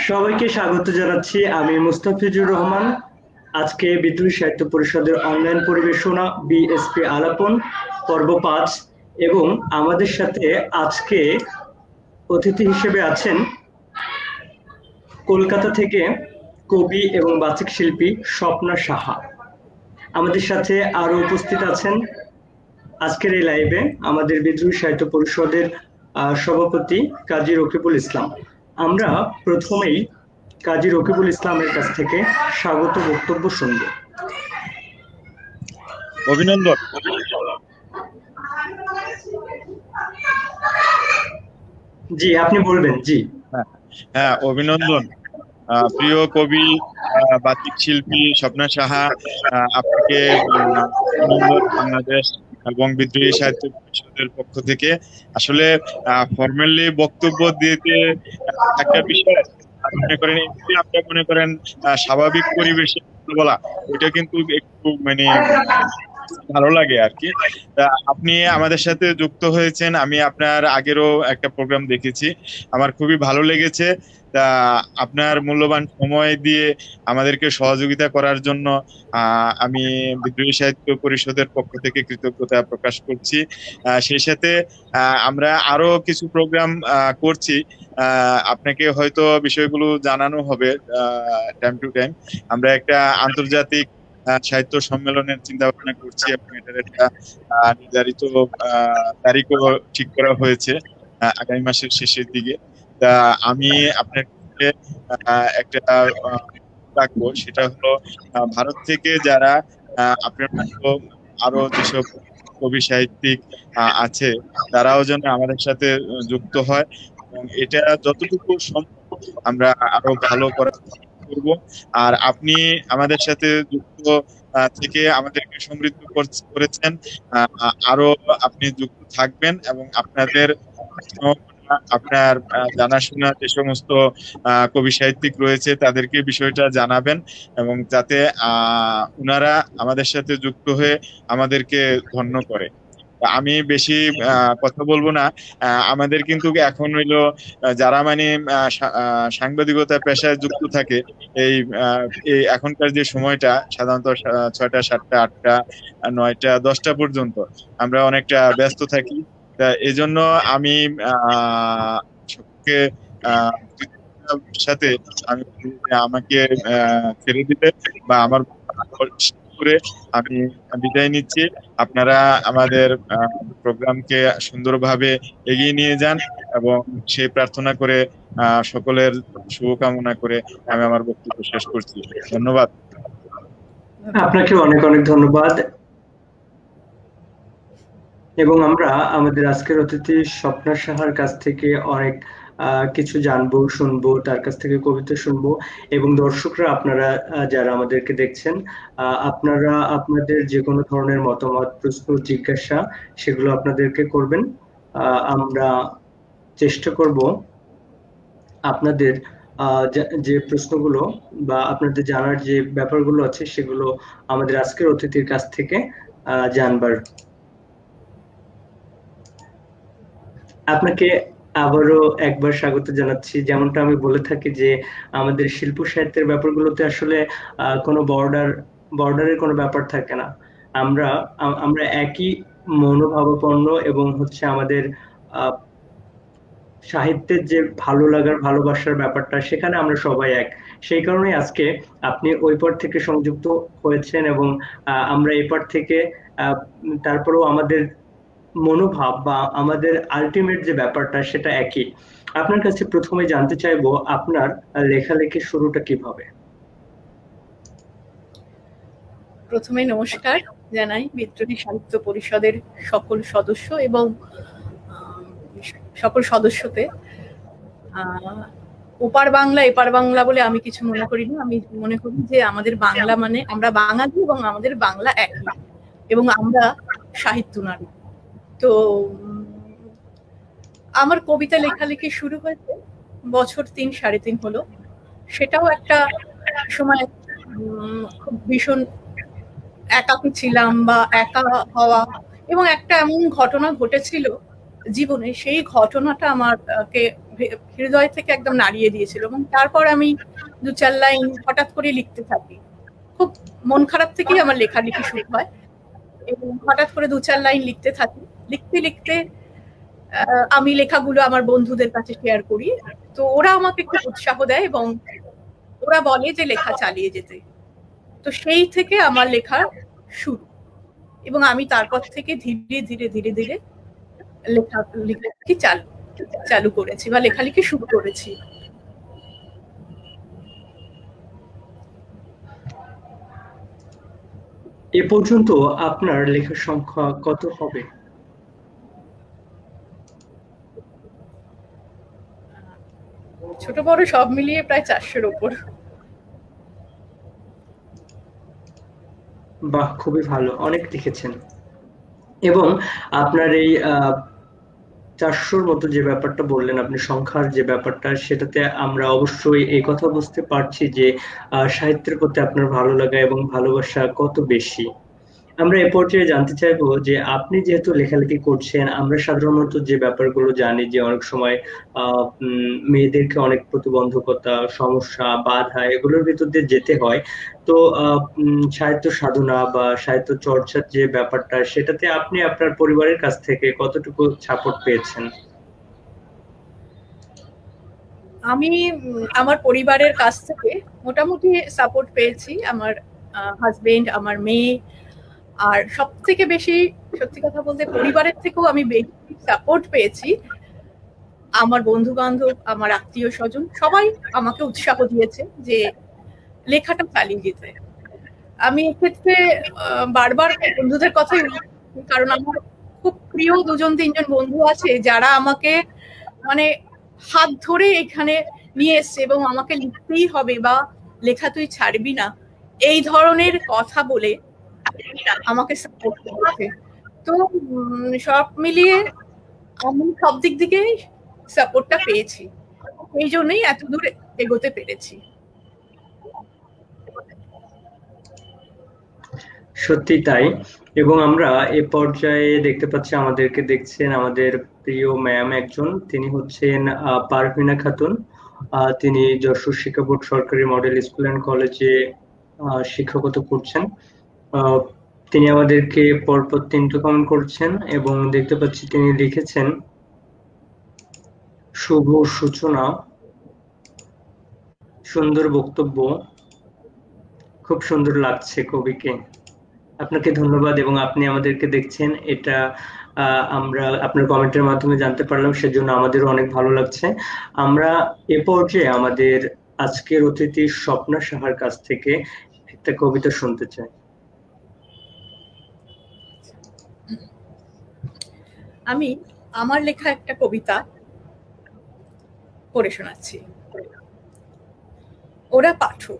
সবাইকে স্বাগত জানাচ্ছি। আমি মুস্তাফিজুর রহমান। আজকে বিদ্রোহী সাহিত্য পরিষদের অনলাইন পরিবেশনা বিএসপি আলাপন পর্ব ৫ এবং আমাদের সাথে আজকে অতিথি হিসেবে আছেন কলকাতা থেকে কবি এবং বাচিক শিল্পী স্বপ্না সাহা। আমাদের সাথে আরো উপস্থিত আছেন আজকের এই লাইভে আমাদের বিদ্রোহী সাহিত্য পরিষদের সভাপতি কাজী রকিবুল ইসলাম। আমরা প্রথমেই কাজী রকিবুল ইসলামের কাছ থেকে স্বাগত বক্তব্য শুনব। অভিনন্দন। জি, আপনি বলবেন। জি হ্যাঁ, অভিনন্দন প্রিয় কবি বাচিক শিল্পী স্বপ্না সাহা, আপনাকে অভিনন্দন বাংলাদেশ এবং বিদ্রোহী সাহিত্য পরিষদের পক্ষ থেকে। আসলে ফর্মালি বক্তব্য দিতে একটা বিষয় মনে করেন, আপনি মনে করেন স্বাভাবিক পরিবেশে বলা, ওইটা কিন্তু একটু ভালো লাগে আর কি। আপনি আমাদের সাথে যুক্ত হয়েছেন, আমি আপনার আগেরও একটা প্রোগ্রাম দেখেছি, আমার খুবই ভালো লেগেছে। তা আপনার মূল্যবান সময় দিয়ে আমাদেরকে সহযোগিতা করার জন্য আমি বিদ্রোহী সাহিত্য পরিষদের পক্ষ থেকে কৃতজ্ঞতা প্রকাশ করছি। সেই সাথে আমরা আরো কিছু প্রোগ্রাম করছি, আপনাকে হয়তো বিষয়গুলো জানানো হবে টাইম টু টাইম। আমরা একটা আন্তর্জাতিক সাহিত্য সম্মেলনের চিন্তা ভাবনা করছি এবং এটার একটা নির্ধারিত তারিখও ঠিক করা হয়েছে আগামী মাসের শেষের দিকে। তা আমি আপনার কাছে একটা রাখবো, সেটা হলো ভারত থেকে যারা আপনার মতো আরো যেসব কবি সাহিত্যিক আছে, তারাও যেন আমাদের সাথে যুক্ত হয় এবং এটা যতটুকু সম্ভব আমরা আরো ভালো করার করব। আর আপনি আমাদের সাথে যুক্ত থেকে আমাদেরকে সমৃদ্ধ করেছেন, আরো আপনি যুক্ত থাকবেন এবং আপনাদের আপনার জানাশোনা যে সমস্ত কবি সাহিত্যিক রয়েছে তাদেরকে বিষয়টা জানাবেন এবং যাতে ওনারা আমাদের সাথে যুক্ত হয়ে আমাদেরকে ধন্য করে। আমি বেশি কথা বলবো না। আমাদের কিন্তু এখন হইলো যারা সাংবাদিকতা পেশায় যুক্ত থাকে, এই এখনকার যে সময়টা সাধারণত ৬টা, ৭টা, ৮টা, ৯টা, 10টা পর্যন্ত আমরা অনেকটা ব্যস্ত থাকি। তা এই জন্য আমি সকলকে সাথে আমি আমাকে ছেড়ে দিতে বা আমার করে আমি বিদায় নিচ্ছি। আপনারা আমাদের প্রোগ্রামকে সুন্দরভাবে এগিয়ে নিয়ে যান এবং সেই প্রার্থনা করে সকলের শুভকামনা করে আমি আমার বক্তব্য শেষ করছি। ধন্যবাদ। আপনাকে অনেক অনেক ধন্যবাদ। এবং আমরা আমাদের আজকের অতিথি স্বপ্না সাহার কাছ থেকে অনেক কিছু জানবো, শুনবো, তার কাছ থেকে কবিতা শুনবো। এবং দর্শকরা, আপনারা যারা আমাদেরকে দেখছেন, আপনারা আপনাদের যে কোনো ধরনের মতামত, প্রশ্ন, জিজ্ঞাসা সেগুলো আপনাদেরকে করবেন। আমরা চেষ্টা করব আপনাদের যে প্রশ্নগুলো বা আপনাদের জানার যে ব্যাপারগুলো আছে সেগুলো আমাদের আজকের অতিথির কাছ থেকে জানবার। আপনাকে আবারও একবার স্বাগত জানাচ্ছি। যেমনটা আমি বলে থাকি যে আমাদের শিল্প সাহিত্যের ব্যাপারগুলোতে আসলে কোনো বর্ডারের কোনো ব্যাপার থাকে না। আমরা একই মনোভাবাপন্ন এবং আমাদের সাহিত্যের যে ভালো লাগার, ভালোবাসার ব্যাপারটা, সেখানে আমরা সবাই এক। সেই কারণে আজকে আপনি ওই পার থেকে সংযুক্ত হয়েছেন এবং আমরা এই পার থেকে। তারপরেও আমাদের মনোভাব বা আমাদের আলটিমেট যে ব্যাপারটা সেটা একই। আপনার কাছে প্রথমে জানতে চাইবো আপনার লেখালেখির শুরুটা কিভাবে? প্রথমে নমস্কার জানাই বিদ্রোহী সাহিত্য পরিষদের সকল সদস্য এবং সকল সদস্যকে। ওপার বাংলা এপার বাংলা বলে আমি কিছু মনে করি না। আমি মনে করি যে আমাদের বাংলা মানে আমরা বাঙালি এবং আমাদের বাংলা একই, এবং আমরা সাহিত্য নারী। তো আমার কবিতা লেখালেখি শুরু হয়েছে বছর ৩-৩.৫ হলো। সেটাও একটা সময় খুব ভীষণ একাকী ছিলাম বা একা হওয়া, এবং একটা এমন ঘটনা ঘটেছিল জীবনে সেই ঘটনাটা আমার হৃদয় থেকে একদম নাড়িয়ে দিয়েছিল। এবং তারপর আমি 2-4 লাইন হঠাৎ করে লিখতে থাকি। খুব মন খারাপ থেকেই আমার লেখালেখি শুরু হয়, এবং হঠাৎ করে 2-4 লাইন লিখতে থাকি। লিখতে লিখতে আমি লেখাগুলো আমার বন্ধুদের কাছে শেয়ার করি, তো ওরা আমাকে খুব উৎসাহ দেয় এবং ওরা বলে যে লেখা চালিয়ে যেতে। তো সেই থেকে আমার লেখা শুরু, এবং আমি তারপর থেকে ধীরে ধীরে ধীরে ধীরে লেখালেখি চালু করেছি বা লেখালেখি শুরু করেছি। এ পর্যন্ত আপনার লেখার সংখ্যা কত হবে? ছোট বড় সব মিলিয়ে প্রায় 400-র উপর। বাহ, খুবই ভালো, অনেক লিখেছেন। এবং আপনার এই 400-র মতো যে ব্যাপারটা বললেন, আপনি সংখ্যার যে ব্যাপারটা, সেটাতে আমরা অবশ্যই এই কথা বুঝতে পারছি যে সাহিত্যের প্রতি আপনার ভালো লাগা এবং ভালোবাসা কত বেশি। আমরা এ পর্যায়ে জানতে চাইবো যে আপনি যেহেতু লেখালেখি করছেন, আমরা সাধারণত যে ব্যাপারগুলো জানি যে অনেক সময় মেয়েদেরকে অনেক প্রতিবন্ধকতা, সমস্যা, বাধা এগুলোর ভিতর দিয়ে যেতে হয়। তো সাহিত্য সাধনা বা সাহিত্য চর্চার যে ব্যাপারটা, সেটাতে আপনি আপনার পরিবারের কাছ থেকে কতটুকু সাপোর্ট পেয়েছেন? আমি আমার পরিবারের কাছ থেকে মোটামুটি সাপোর্ট পেয়েছি। আমার হাজবেন্ড, আমার মেয়ে, আর সব থেকে বেশি সত্যি কথা বলতে পরিবারের থেকেও আমি বেশি সাপোর্ট পেয়েছি আমার বন্ধু বান্ধব, আমার আত্মীয় স্বজন, সবাই আমাকে উৎসাহ দিয়েছে যে লেখাটা চালিয়ে যেতে। আমি এক্ষেত্রে বারবার বন্ধুদের কথাই উল্লেখ করি, কারণ আমার খুব প্রিয় 2-3 জন বন্ধু আছে যারা আমাকে মানে হাত ধরে এখানে নিয়ে এসছে এবং আমাকে লিখতেই হবে বা লেখা তুই ছাড়বি না, এই ধরনের কথা বলে আমাকে সাপোর্ট করেছে। তো সব মিলিয়ে আমি সব দিক থেকে সাপোর্টটা পেয়েছি, এই জন্যই এত দূর এগোতে পেরেছি। সত্যি তাই। এবং আমরা এ পর্যায়ে দেখতে পাচ্ছি, আমাদেরকে দেখছেন আমাদের প্রিয় ম্যাম একজন, তিনি হচ্ছেন পারভিনা খাতুন। তিনি যশোর শিক্ষা বোর্ড সরকারি মডেল স্কুল অ্যান্ড কলেজে শিক্ষকতা করছেন। তিনি আমাদেরকে পরপর 3টা কমেন্ট করছেন এবং দেখতে পাচ্ছি তিনি লিখেছেন শুভ সূচনা, সুন্দর বক্তব্য, খুব সুন্দর লাগছে কবিকে। আপনাকে ধন্যবাদ। এবং আপনি আমাদেরকে দেখছেন, এটা আমরা আপনার কমেন্টের মাধ্যমে জানতে পারলাম, সেজন্য আমাদেরও অনেক ভালো লাগছে। আমরা এ পর্যায়ে আমাদের আজকের অতিথি স্বপ্না সাহার কাছ থেকে একটা কবিতা শুনতে চাই। আমি আমার লেখা একটা কবিতা পড়ে শোনাচ্ছি। ওরা পাঠক।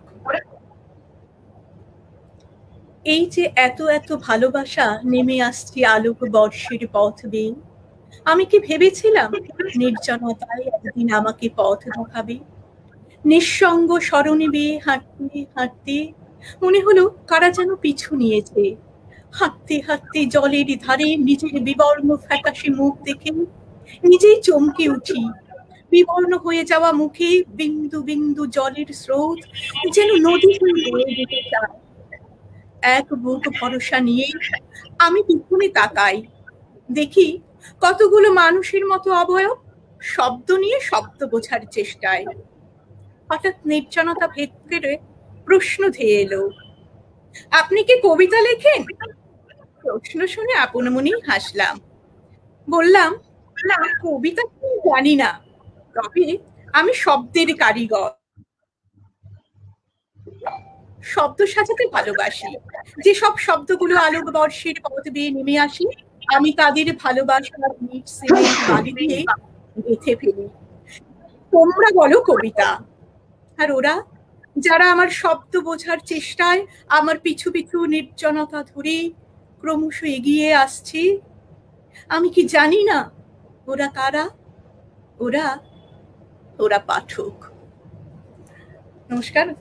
এই যে এত এত ভালোবাসা নেমে আসছে আলোক বর্ষের পথ বেয়ে, আমি কি ভেবেছিলাম নির্জনতায় একদিন আমাকে পথ দেখাবে? নিঃসঙ্গ স্মরণে বেয়ে হাঁটতে হাঁটতে মনে হলো কারা যেন পিছু নিয়েছে। হাঁটতে হাঁটতে জলের ধারে নিজের বিবর্ণ ফ্যাকাশে মুখ দেখে নিজেই চমকে উঠি। বিবর্ণ হয়ে যাওয়া মুখে বিন্দু বিন্দু জলের স্রোত যেন নদী হয়ে বয়ে যেতে চায়। এক বুক ভরসা নিয়ে আমি পিছনে তাকাই, দেখি কতগুলো মানুষের মতো অবয়ব শব্দ নিয়ে শব্দ বোঝার চেষ্টায়। হঠাৎ নির্জনতা ভেদ করে প্রশ্ন ধেয়ে এলো, আপনি কি কবিতা লেখেন? প্রশ্ন শুনে আপন মনেই হাসলাম। বললাম, না, কবিতা জানি না, তবে আমি শব্দের কারিগর। শব্দ সাজাতে ভালোবাসি। যেসব শব্দগুলো আলোক বর্ষের পথ বেয়ে নেমে আসি, আমি তাদের ভালোবাসার ইট সিমেন্ট বালি দিয়ে গেঁথে ফেলি। তোমরা বলো কবিতা। আর ওরা, যারা আমার শব্দ বোঝার চেষ্টায় আমার পিছু পিছু নির্জনতা ধরে ক্রমশ এগিয়ে আসছে, আমি কি জানি না ওরা কারা? ওরা ওরা পাঠক। নমস্কার।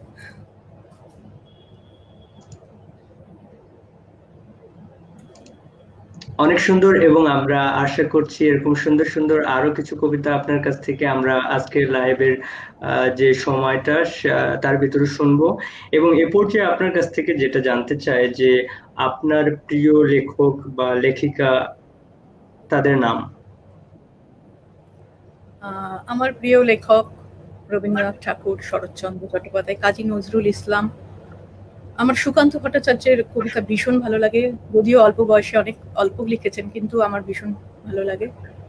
অনেক সুন্দর, এবং আমরা আশা করছি এরকম সুন্দর সুন্দর আরো কিছু কবিতা আপনার কাছ থেকে আমরা আজকের লাইভের যে সময়টা তার ভিতরে শুনবো। এবং এ পর্যায়ে আপনার কাছ থেকে যেটা জানতে চাই যে আপনার প্রিয় লেখক বা লেখিকা, তাদের নাম। আমার প্রিয় লেখক রবীন্দ্রনাথ ঠাকুর, শরৎচন্দ্র চট্টোপাধ্যায়, কাজী নজরুল ইসলাম। আমার সুকান্ত ভট্টাচার্যের কবিতা ভীষণ ভালো লাগে, যদিও অল্প বয়সে অনেক অল্প লিখেছেন, কিন্তু আমার ভীষণ ভালো লাগে।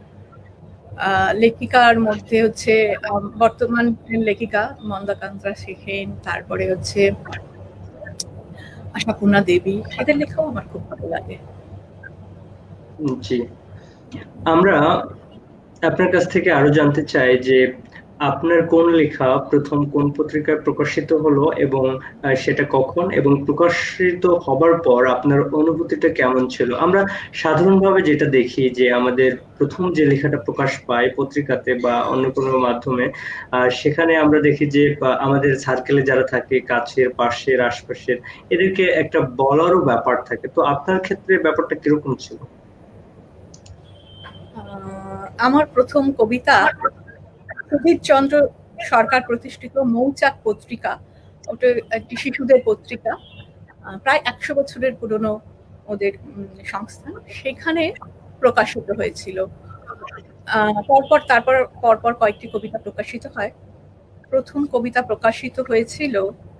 লেখিকার মধ্যে হচ্ছে বর্তমান লেখিকা মন্দাকান্তা সেন, তারপরে হচ্ছে আশাপূর্ণা দেবী, এদের লেখাও আমার খুব ভালো লাগে। জি, আমরা আপনার কাছ থেকে আরো জানতে চাই যে আপনার কোন লেখা প্রথম কোন পত্রিকায় প্রকাশিত হলো, এবং সেটা কখন, এবং প্রকাশিত হবার পর আপনার অনুভূতিটা কেমন ছিল? আমরা সাধারণভাবে যেটা দেখি যে আমাদের প্রথম যে লেখাটা প্রকাশ পায় পত্রিকাতে বা অন্য কোনো মাধ্যমে, সেখানে আমরা দেখি যে আমাদের সার্কেলে যারা থাকে, কাছের, পাশের, আশপাশের, এদেরকে একটা বলারও ব্যাপার থাকে। তো আপনার ক্ষেত্রে ব্যাপারটা কিরকম ছিল? আমার প্রথম কবিতা সুধীর চন্দ্র সরকার প্রতিষ্ঠিত মৌচাক পত্রিকা, ওটা একটি শিশুদের পত্রিকা, প্রায় 100 বছরের পুরনো ওদের সংস্থান, সেখানে প্রকাশিত হয়েছিল। পরপর কয়েকটি কবিতা প্রকাশিত হয়। প্রথম কবিতা প্রকাশিত হয়েছিল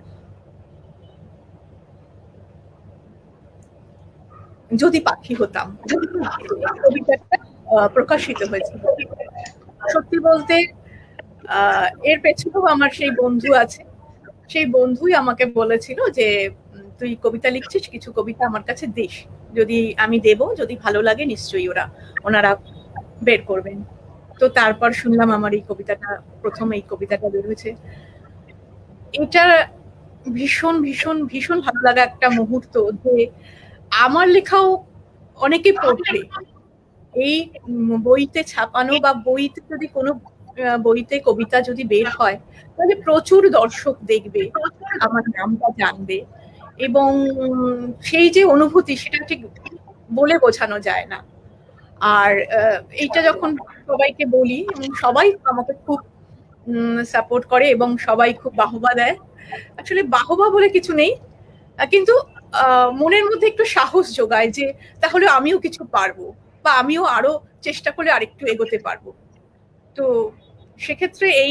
যদি পাখি হতাম, কবিতাটা প্রকাশিত হয়েছিল। সত্যি বলতে এর পেছনেও আমার সেই বন্ধু আছে, সেই বন্ধুই আমাকে বলেছিল যে তুই কবিতা লিখছিস, কিছু কবিতা আমার কাছে দিস, যদি আমি দেব, যদি ভালো লাগে নিশ্চয়ই ওনারা বের করবেন। তো তারপর শুনলাম আমার এই কবিতাটা, প্রথম এই কবিতাটা বের হয়েছে। এটা ভীষণ ভীষণ ভীষণ ভালো লাগা একটা মুহূর্ত, যে আমার লেখাও অনেকে পড়বে। এই বইতে ছাপানো বা বইতে যদি কোনো বইতে কবিতা যদি বের হয়, তাহলে প্রচুর দর্শক দেখবে, আমার নামটা জানবে, এবং সেই যে অনুভূতি সেটা ঠিক বলে বোঝানো যায় না। আর এইটা যখন সবাইকে বলি, এবং সবাই আমাকে খুব সাপোর্ট করে এবং সবাই খুব বাহবা দেয়। আসলে বাহবা বলে কিছু নেই, কিন্তু মনের মধ্যে একটু সাহস যোগায় যে তাহলে আমিও কিছু পারবো, বা আমিও আরো চেষ্টা করে আরেকটু এগোতে পারবো। তো সেক্ষেত্রে এই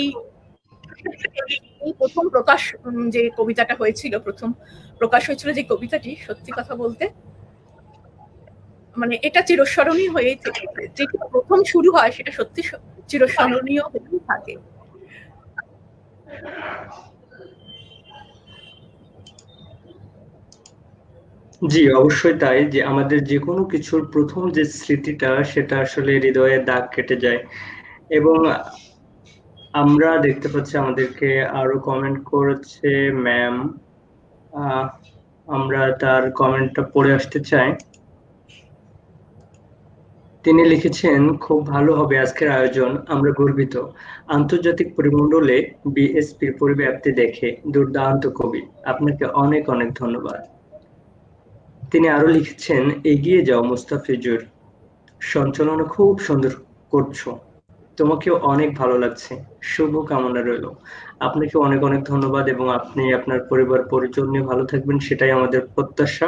প্রথম প্রকাশ যে কবিতাটা হয়েছিল, প্রথম প্রকাশ হয়েছিল যে কবিতাটি, সত্যি কথা বলতে মানে এটা চিরস্মরণীয় হয়েই থেকে, যেটা প্রথম শুরু হয় সেটা সত্যি চিরস্মরণীয় হয়েই থাকে। জি, অবশ্যই তাই, যে আমাদের যে কোনো কিছুর প্রথম যে স্মৃতিটা সেটা আসলে হৃদয়ে দাগ কেটে যায়। এবং আমরা দেখতে পাচ্ছি আমাদেরকে আরো কমেন্ট করেছে ম্যাম, আমরা তার কমেন্টটা পড়ে আসতে চাই। তিনি লিখেছেন, খুব ভালো হবে আজকের আয়োজন, আমরা গর্বিত। আন্তর্জাতিক পরিমণ্ডলে বিএসপির পরিব্যাপ্তি দেখে দুর্দান্ত কবি, আপনাকে অনেক অনেক ধন্যবাদ। তিনি আরো লিখেছেন, এগিয়ে যাও মুস্তাফিজুর, সঞ্চালনা খুব সুন্দর করছো, তোমাকেও অনেক ভালো লাগছে, শুভ কামনা রইল। আপনাকে অনেক অনেক ধন্যবাদ, এবং আপনি আপনার পরিবার পরিজন নিয়ে ভালো থাকবেন, সেটাই আমাদের প্রত্যাশা।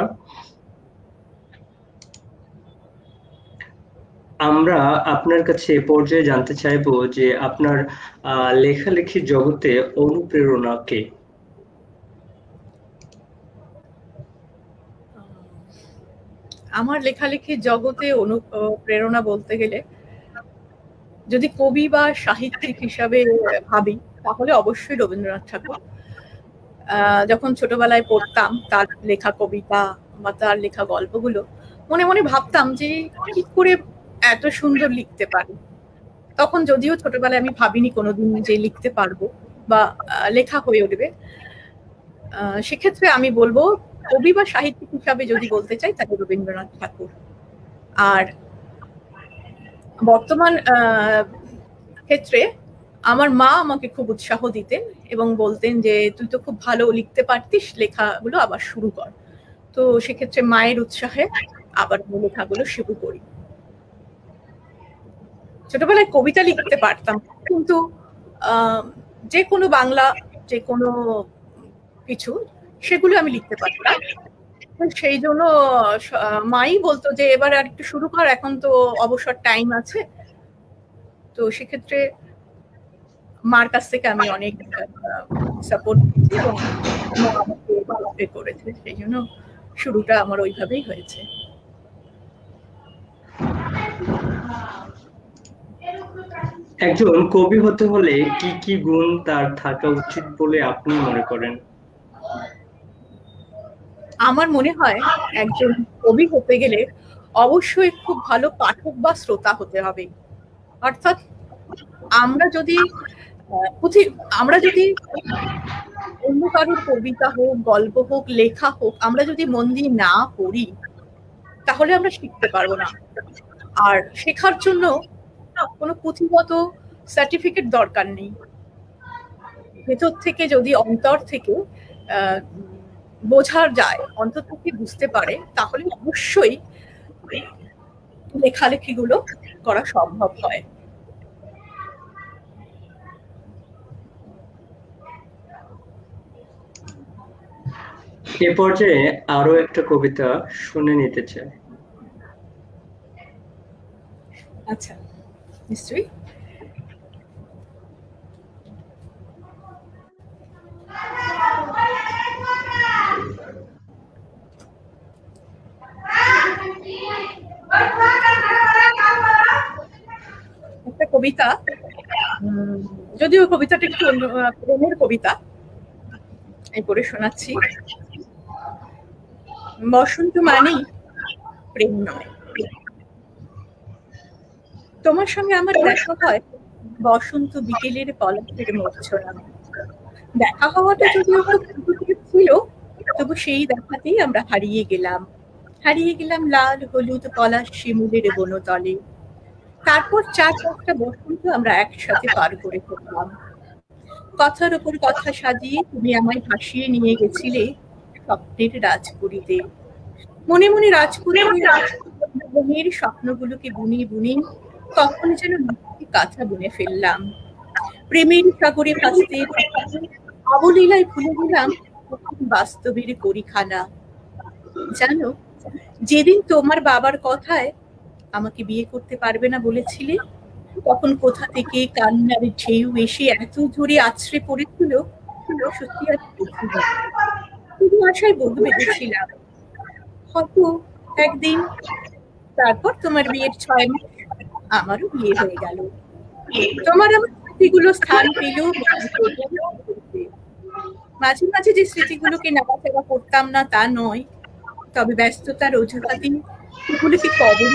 আমরা আপনার কাছে এ পর্যায়ে জানতে চাইবো যে আপনার লেখালেখির জগতে অনুপ্রেরণা কে? আমার লেখালেখির জগতে অনুপ্রেরণা বলতে গেলে, যদি কবি বা সাহিত্যিক হিসাবে ভাবি, তাহলে অবশ্যই রবীন্দ্রনাথ ঠাকুর। যখন ছোটবেলায় পড়তাম তার লেখা কবিতা বা তার লেখা গল্পগুলো, মনে মনে ভাবতাম যে কি করে এত সুন্দর লিখতে পারি। তখন যদিও ছোটবেলায় আমি ভাবিনি কোনোদিন যে লিখতে পারবো বা লেখা হয়ে উঠবে। সেক্ষেত্রে আমি বলবো, কবি বা সাহিত্যিক হিসাবে যদি বলতে চাই, তাহলে রবীন্দ্রনাথ ঠাকুর। আর বর্তমান ক্ষেত্রে আমার মা আমাকে খুব উৎসাহ দিতেন এবং বলতেন যে তুই তো খুব ভালো লিখতে পারতিস, লেখাগুলো আবার শুরু কর। তো সেক্ষেত্রে মায়ের উৎসাহে আবার লেখাগুলো শুরু করি। ছোটবেলায় কবিতা লিখতে পারতাম, কিন্তু যে কোনো বাংলা যে কোনো কিছু সেগুলো আমি লিখতে পারতাম। সেই জন্য মাই বলতো যে এবার আর একটু শুরু কর, এখন তো অবসর টাইম আছে। তো সেক্ষেত্রে মার কাছ থেকে আমি অনেক সাপোর্ট পেয়েছি এবং মা আমাকে করেছে, সেই জন্য শুরুটা আমার ওইভাবেই হয়েছে। একজন কবি হতে হলে কি কি গুণ তার থাকা উচিত বলে আপনি মনে করেন? আমার মনে হয় একজন কবি হতে গেলে অবশ্যই খুব ভালো পাঠক বা শ্রোতা হতে হবে। অর্থাৎ আমরা যদি অন্য কারোর কবিতা হোক, গল্প হোক, লেখা হোক, আমরা যদি মন দিয়ে না পড়ি তাহলে আমরা শিখতে পারবো না। আর শেখার জন্য কোনো পুঁথিগত সার্টিফিকেট দরকার নেই। ভেতর থেকে যদি অন্তর থেকে বোঝা যায়, অন্তর থেকে বুঝতে পারে, তাহলে অবশ্যই লেখালেখিগুলো করা সম্ভব হয়। এ পর্যায়ে আরো একটা কবিতা শুনে নিতে চাই। আচ্ছা, নিশ্চয়ই। একটা কবিতা, যদিও কবিতাটা একটু প্রেমের কবিতা, আমি পড়ে শোনাচ্ছি। বসন্ত মানেই প্রেম নয়। তোমার সঙ্গে আমার দেখা হয় বসন্ত বিকেলের পলাশের মূর্ছনা। দেখা হওয়াটা যদিও ছিল, তবু সেই দেখাতেই আমরা হারিয়ে গেলাম লাল হলুদ পলাশ শিমুলের বনতলে। তারপর 4-5টা বসন্ত আমরা একসাথে পার করে ফেললাম। কথার ওপর কথা সাজিয়ে তুমি আমায় ভাসিয়ে নিয়ে গেছিলে স্বপ্নের রাজপুরীতে। মনে মনে রাজপুরীর স্বপ্নগুলোকে বুনি বুনি কখন যেন কাঁথা বুনে ফেললাম। প্রেমের সাগরে ভাসতে অবলীলায় ভুলে গেলাম বাস্তবের পরিখানা। জানো, যেদিন তোমার বাবার কথায় আমাকে বিয়ে করতে পারবে না বলেছিলে, তখন কোথা থেকে কান্নার ঢেউ এসে এত জোরে আছড়ে পড়েছিল, সত্যি আর শুধু আশায় বধু বেঁধেছিলাম। হয়তো একদিন। তারপর তোমার বিয়ের 6 মাস আমারও বিয়ে হয়ে গেল। তোমার আমার স্মৃতিগুলো স্থান পেল মাঝে মাঝে। যে স্মৃতিগুলোকে নাড়াচাড়া করতাম না তা নয়, তবে ব্যস্ততার অজুহাতে সেগুলোকে কবর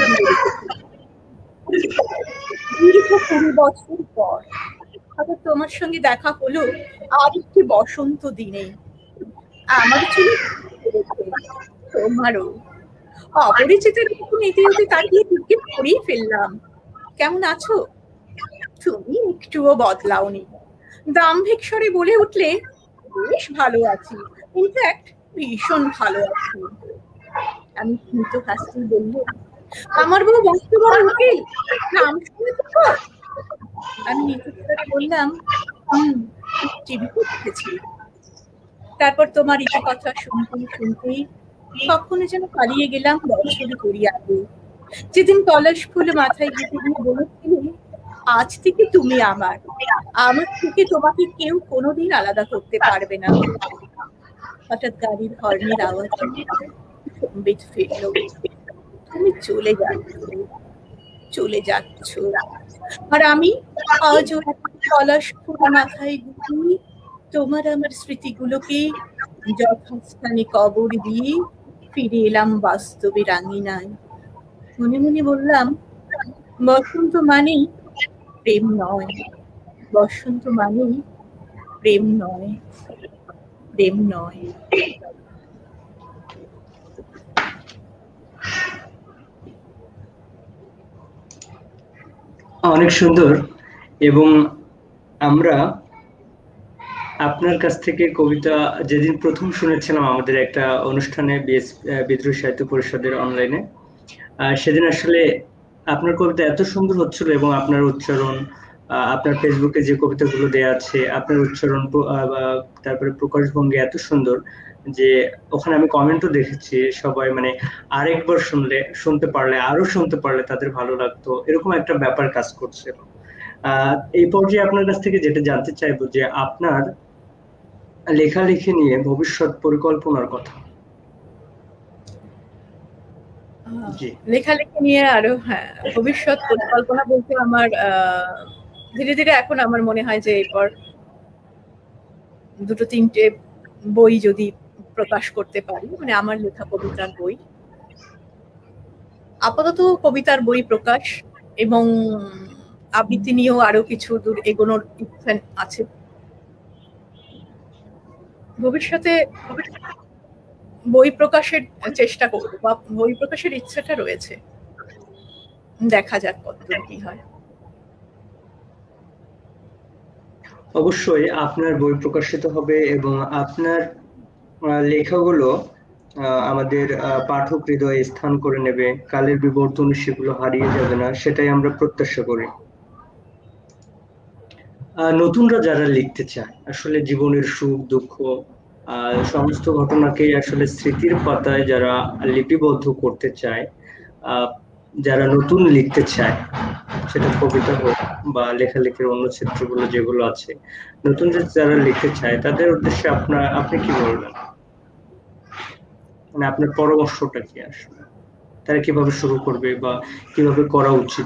দীর্ঘ 20 বছর পর হয়তো তোমার সঙ্গে দেখা হলো আর একটি বসন্ত দিনে। আমার ছিল, তোমারও। অপরিচিতের নিতে নিতে তাকিয়ে জিজ্ঞেস করেই ফেললাম, কেমন আছো? তুমি একটুও বদলাওনি। দাম্ভিক স্বরে বলে উঠলে, বেশ ভালো আছি, ইনফ্যাক্ট ভীষণ ভালো আছি। আমি স্মিত হাসতে বলল, আমার বউ বস্তু বড় উকিল, নাম শুনে তো? আমি নিচু স্বরে বললাম, টিভিতে দেখেছি। তারপর তোমার ইতি কথা শুনতেই কখনো যেন পালিয়ে গেলাম বছর ঘুরিয়ে আগে। যেদিন পলাশ ফুল মাথায় গেঁথে দিয়ে বলেছিলে, আজ থেকে তুমি আমার থেকে তোমাকে কেউ কোনোদিন আলাদা করতে পারবে না। হঠাৎ গাড়ির হর্নের আওয়াজ সম্বিত ফিরল। তুমি চলে যাচ্ছ, আর আমি আজও পলাশ ফুল মাথায় গুঁথে তোমার আমার স্মৃতিগুলোকে যথাস্থানে কবর দিয়ে ফিরে এলাম বাস্তবে রাঙিনায়। মনে মনে বললাম, বসন্ত মানেই প্রেম নয়, বসন্ত মানেই প্রেম নয়, প্রেম নয়। অনেক সুন্দর। এবং আমরা আপনার কাছ থেকে কবিতা যেদিন প্রথম শুনেছিলাম আমাদের একটা অনুষ্ঠানে বিদ্রোহী সাহিত্য পরিষদের অনলাইনে, সেদিন আসলে আপনার কবিতা এত সুন্দর হচ্ছিল এবং আপনার উচ্চারণ, আপনার ফেসবুকে যে কবিতাগুলো দেয়া আছে আপনার উচ্চারণ তারপরে প্রকাশভঙ্গি এত সুন্দর যে ওখানে আমি কমেন্টও দেখেছি, সবাই মানে আরেকবার শুনতে পারলে আরো শুনতে পারলে তাদের ভালো লাগতো, এরকম একটা ব্যাপার কাজ করছিল। এই পর্যায়ে আপনার কাছ থেকে যেটা জানতে চাইবো যে আপনার লেখালেখি নিয়ে ভবিষ্যৎ পরিকল্পনার কথা। জি, লেখালেখি নিয়ে আরো ভবিষ্যৎ পরিকল্পনা বলতে আমার ধীরে ধীরে এখন আমার মনে হয় যে এরপর 2-3টে বই যদি প্রকাশ করতে পারি, মানে আমার লেখা কবিতার বই, আপাতত কবিতার বই প্রকাশ এবং আবৃত্তি নিয়েও আরো কিছু দূর এগোনোর ইচ্ছা আছে। ভবিষ্যতে বই প্রকাশের চেষ্টা করবো বা বই প্রকাশের ইচ্ছাটা রয়েছে, দেখা যাক কতদূর কি হয়। অবশ্যই আপনার বই প্রকাশিত হবে এবং আপনার লেখাগুলো আমাদের পাঠক হৃদয়ে স্থান করে নেবে, কালের বিবর্তনে সেগুলো হারিয়ে যাবে না, সেটাই আমরা প্রত্যাশা করি। নতুনরা যারা লিখতে চায়, আসলে জীবনের সুখ দুঃখ সমস্ত ঘটনাকে আসলে স্মৃতির পাতায় যারা লিপিবদ্ধ করতে চায়, যারা নতুন লিখতে চায়, সেটা কবিতা হোক বা লেখালেখির অন্য ক্ষেত্রগুলো যেগুলো আছে, নতুন যারা লিখতে চায় তাদের উদ্দেশ্যে আপনি কি বলবেন, মানে আপনার পরামর্শটা কি আসলে, তারা কিভাবে শুরু করবে বা কিভাবে করা উচিত?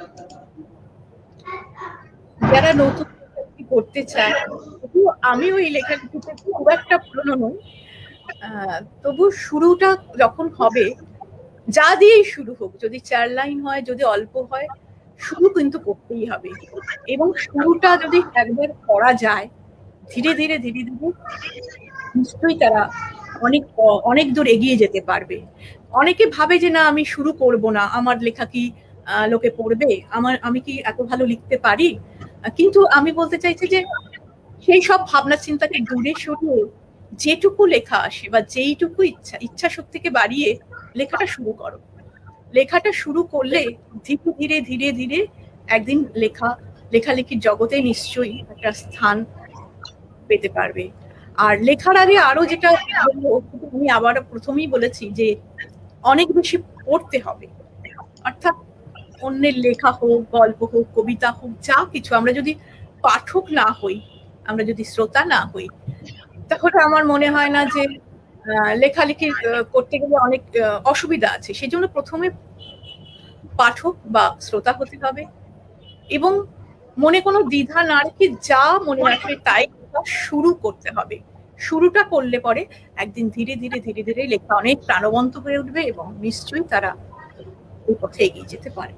যারা নতুন করতে চায়, আমি ওই লেখালেখিতে খুব একটা পুরনো নই, তবু শুরুটা যখন হবে, যা দিয়েই শুরু হোক, যদি 4 লাইন হয়, যদি অল্প হয়, শুরু কিন্তু করতেই হবে। এবং শুরুটা যদি একবার করা যায়, ধীরে ধীরে ধীরে ধীরে নিশ্চয়ই তারা অনেক দূর এগিয়ে যেতে পারবে। অনেকে ভাবে যে না, আমি শুরু করব না, আমার লেখা কি লোকে পড়বে, আমি কি এত ভালো লিখতে পারি? কিন্তু আমি বলতে চাইছি যে সেই সব ভাবনা চিন্তাকে দূরে সরিয়ে যেটুকু লেখা আসে বা যেইটুকু ইচ্ছা শক্তিকে বাড়িয়ে লেখাটা শুরু করো। লেখাটা শুরু করলে ধীরে ধীরে ধীরে ধীরে একদিন লেখালেখির জগতে নিশ্চয়ই একটা স্থান পেতে পারবে। আর লেখার আগে আরো যেটা আমি আবার প্রথমেই বলেছি যে অনেক বেশি পড়তে হবে, অর্থাৎ অন্যের লেখা হোক, গল্প হোক, কবিতা হোক, যা কিছু, আমরা যদি পাঠক না হই, আমরা যদি শ্রোতা না হই, তাহলে আমার মনে হয় না যে লেখালেখি করতে গেলে অনেক অসুবিধা আছে। সেই জন্য প্রথমে পাঠক বা শ্রোতা হতে হবে এবং মনে কোনো দ্বিধা না রেখে যা মনে রাখবে তাই শুরু করতে হবে। শুরুটা করলে পরে একদিন ধীরে ধীরে ধীরে ধীরে লেখা অনেক প্রাণবন্ত হয়ে উঠবে এবং নিশ্চয়ই তারা এই পথে এগিয়ে যেতে পারবে।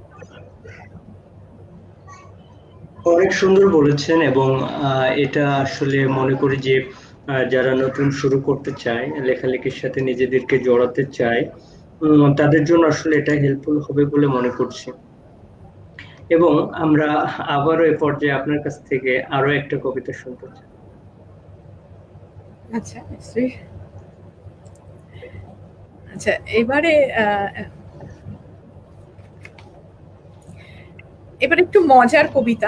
অনেক সুন্দর বলেছেন এবং এটা আসলে মনে করি যে যারা নতুন শুরু করতে চায়, লেখালেখির সাথে নিজেদেরকে জড়াতে চায়, তাদের জন্য আসলে এটা হেল্পফুল হবে বলে মনে করছি। এবং আমরা আবারও এ পর্যায়ে আপনার কাছ থেকে আরো একটা কবিতা শুনতে চাই। আচ্ছা, নিশ্চয়ই। আচ্ছা, এবারে একটু মজার কবিতা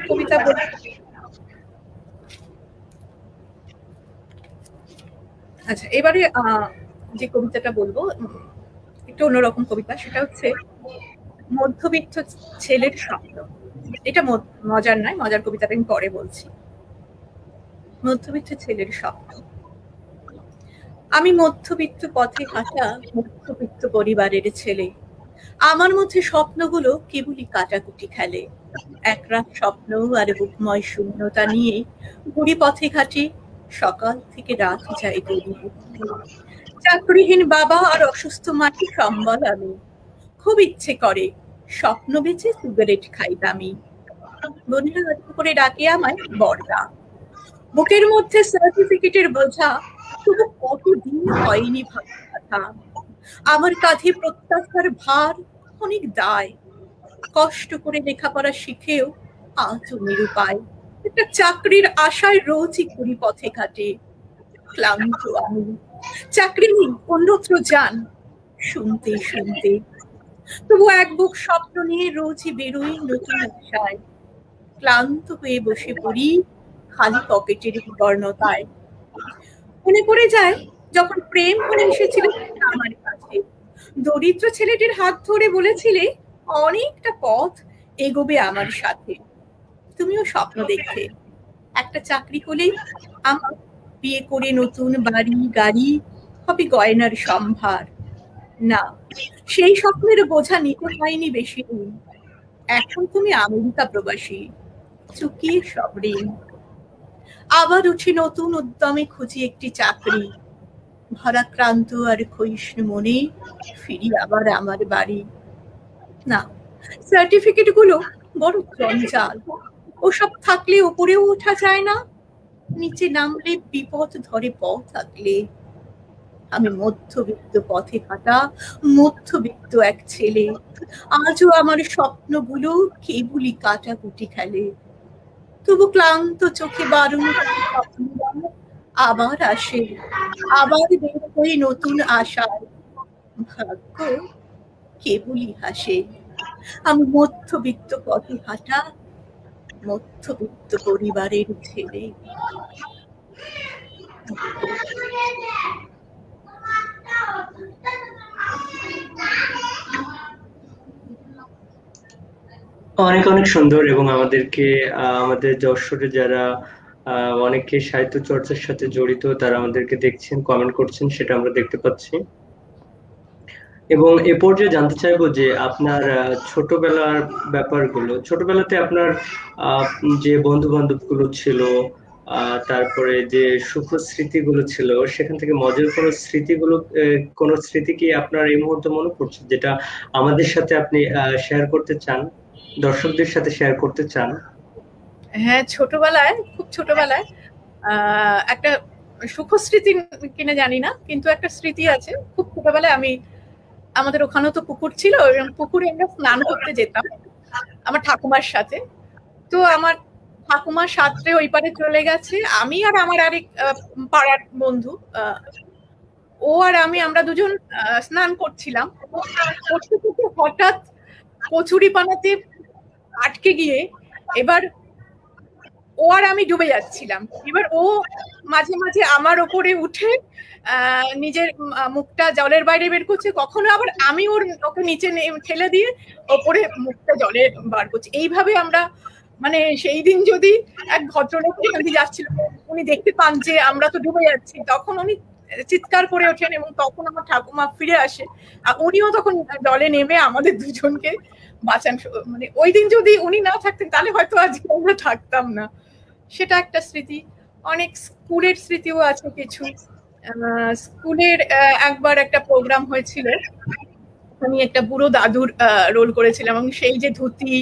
আচ্ছা, এবারে যে কবিতাটা বলবো একটু অন্যরকম কবিতা, সেটা হচ্ছে মধ্যবিত্ত ছেলের স্বপ্ন। এটা মজার নয়, মজার কবিতাটা আমি পরে বলছি। মধ্যবিত্ত ছেলের স্বপ্ন। আমি মধ্যবিত্ত পথে হাঁটা মধ্যবিত্ত পরিবারের ছেলে, আমার মধ্যে স্বপ্নগুলো কেবলই কাটাকুটি খেলে। একরাত স্বপ্ন আর বুকময় শূন্যতা নিয়ে ঘুরি পথে ঘাটে, সকাল থেকে রাত যায় গড়িয়ে। চাকরিহীন বাবা আর অসুস্থ মাকে সম্বল আমি, খুব ইচ্ছে করে স্বপ্ন বেচে সিগারেট খাইতাম আমি। বন্ধুরা গল্প করে ডাকে আমায় বড়দা, বুকের মধ্যে সার্টিফিকেটের বোঝা, তবু কতদিন হয়নি ভালো কথা। আমার কাঁধে প্রত্যাশার ভার, অনেক দায়, কষ্ট করে লেখাপড়া শিখেও আজও নিরুপায়। একটা চাকরির আশায় রোজই ঘুরি পথে ঘাটে, ক্লান্ত আমি। চাকরি নেই, অন্যত্র যান, শুনতে শুনতে তবু এক বুক স্বপ্ন নিয়ে রোজই বেরোই নতুন আশায়, ক্লান্ত হয়ে বসে পড়ি খালি পকেটের বিবর্ণতায়। মনে পড়ে যায় যখন প্রেম হয়ে এসেছিল আমার কাছে, দরিদ্র ছেলেটির হাত ধরে বলেছিলে অনেকটা পথ এগোবে আমার সাথে। তুমিও স্বপ্ন দেখতে একটা চাকরি হলেই আমার বিয়ে করে নতুন বাড়ি গাড়ি হবে গয়নার সম্ভার। না, সেই স্বপ্নের বোঝা নিতে হয়নি বেশি দিন। এখন তুমি আমেরিকা প্রবাসী, চুকিয়ে সব ঋণ। আবার উঠি নতুন উদ্যমে খুঁজি একটি চাকরি, ভারাক্রান্ত আর ক্ষয়িষ্ণু মনে ফিরি আবার আমার বাড়ি। না, সার্টিফিকেট গুলো বড় জঞ্জাল, ওসব থাকলে উপরেও ওঠা যায় না, নিচে নামলে বিপদ ধরে পথ থাকলে। আমি মধ্যবিত্ত পথে হাঁটা মধ্যবিত্ত এক ছেলে, আজও আমার স্বপ্নগুলো কেবলই কাটাকুটি খেলে। তবু ক্লান্ত চোখে বারণ আবার আসে, আবার বের হয়ে নতুন আশায়। ভাগ্য কেবলই হাসে। আমি মধ্যবিত্ত পথে হাঁটা মধ্যবিত্ত পরিবারের ছেলে। অনেক অনেক সুন্দর, এবং আমাদেরকে আমাদের যশোরে যারা অনেকে সাহিত্য চর্চার সাথে জড়িত তারা আমাদেরকে দেখছেন, কমেন্ট করছেন, সেটা আমরা দেখতে পাচ্ছি। এবং এ পর্যায়ে জানতে চাইবো যে আপনার ছোটবেলার ব্যাপারগুলো, ছোটবেলাতে আপনার যে বন্ধু বান্ধব গুলো ছিল, তারপরে যে সুখ স্মৃতিগুলো ছিল, সেখান থেকে মজার কোনো স্মৃতিগুলো, কোনো স্মৃতি কি আপনার এই মুহূর্তে মনে পড়ছে যেটা আমাদের সাথে আপনি শেয়ার করতে চান, দর্শকদের সাথে শেয়ার করতে চান? হ্যাঁ, ছোটবেলায়, খুব ছোটবেলায় একটা সুখ স্মৃতি কিনা জানি না, কিন্তু একটা স্মৃতি আছে। খুব ছোটবেলায় আমাদের ওখানেও তো পুকুর ছিল, এবং পুকুরে আমরা স্নান করতে যেতাম আমার ঠাকুমার সাথে। তো আমার ঠাকুমার সাথে ওই পারে চলে গেছে, আমি আর আমার আরেক পাড়ার বন্ধু, ও আর আমরা দুজন স্নান করছিলাম। করতে করতে হঠাৎ কচুরি পানাতে আটকে গিয়ে এবার ও আর আমি ডুবে যাচ্ছিলাম। এবার ও মাঝে মাঝে আমার ওপরে উঠে নিজের মুখটা জলের বাইরে বের করছে, কখনো আবার আমি ওকে নিচে ঠেলে দিয়ে ওপরে মুখটা জলে বার করছি। এইভাবে আমরা, মানে সেই দিন যদি এক ভদ্রলোক এখান দিয়ে যাচ্ছিল, উনি দেখতে পান যে আমরা তো ডুবে যাচ্ছি, তখন উনি চিৎকার করে ওঠেন, এবং তখন আমার ঠাকুমা ফিরে আসে, আর উনিও তখন জলে নেমে আমাদের দুজনকে বাঁচান। মানে ওই দিন যদি উনি না থাকতেন তাহলে হয়তো আজকে আমরা থাকতাম না। সেটা একটা স্মৃতি। অনেক স্কুলের স্মৃতিও আছে কিছু। স্কুলের একবার একটা প্রোগ্রাম হয়েছিল, আমি একটা বুড়ো দাদুর রোল করেছিলাম, এবং সেই যে ধুতি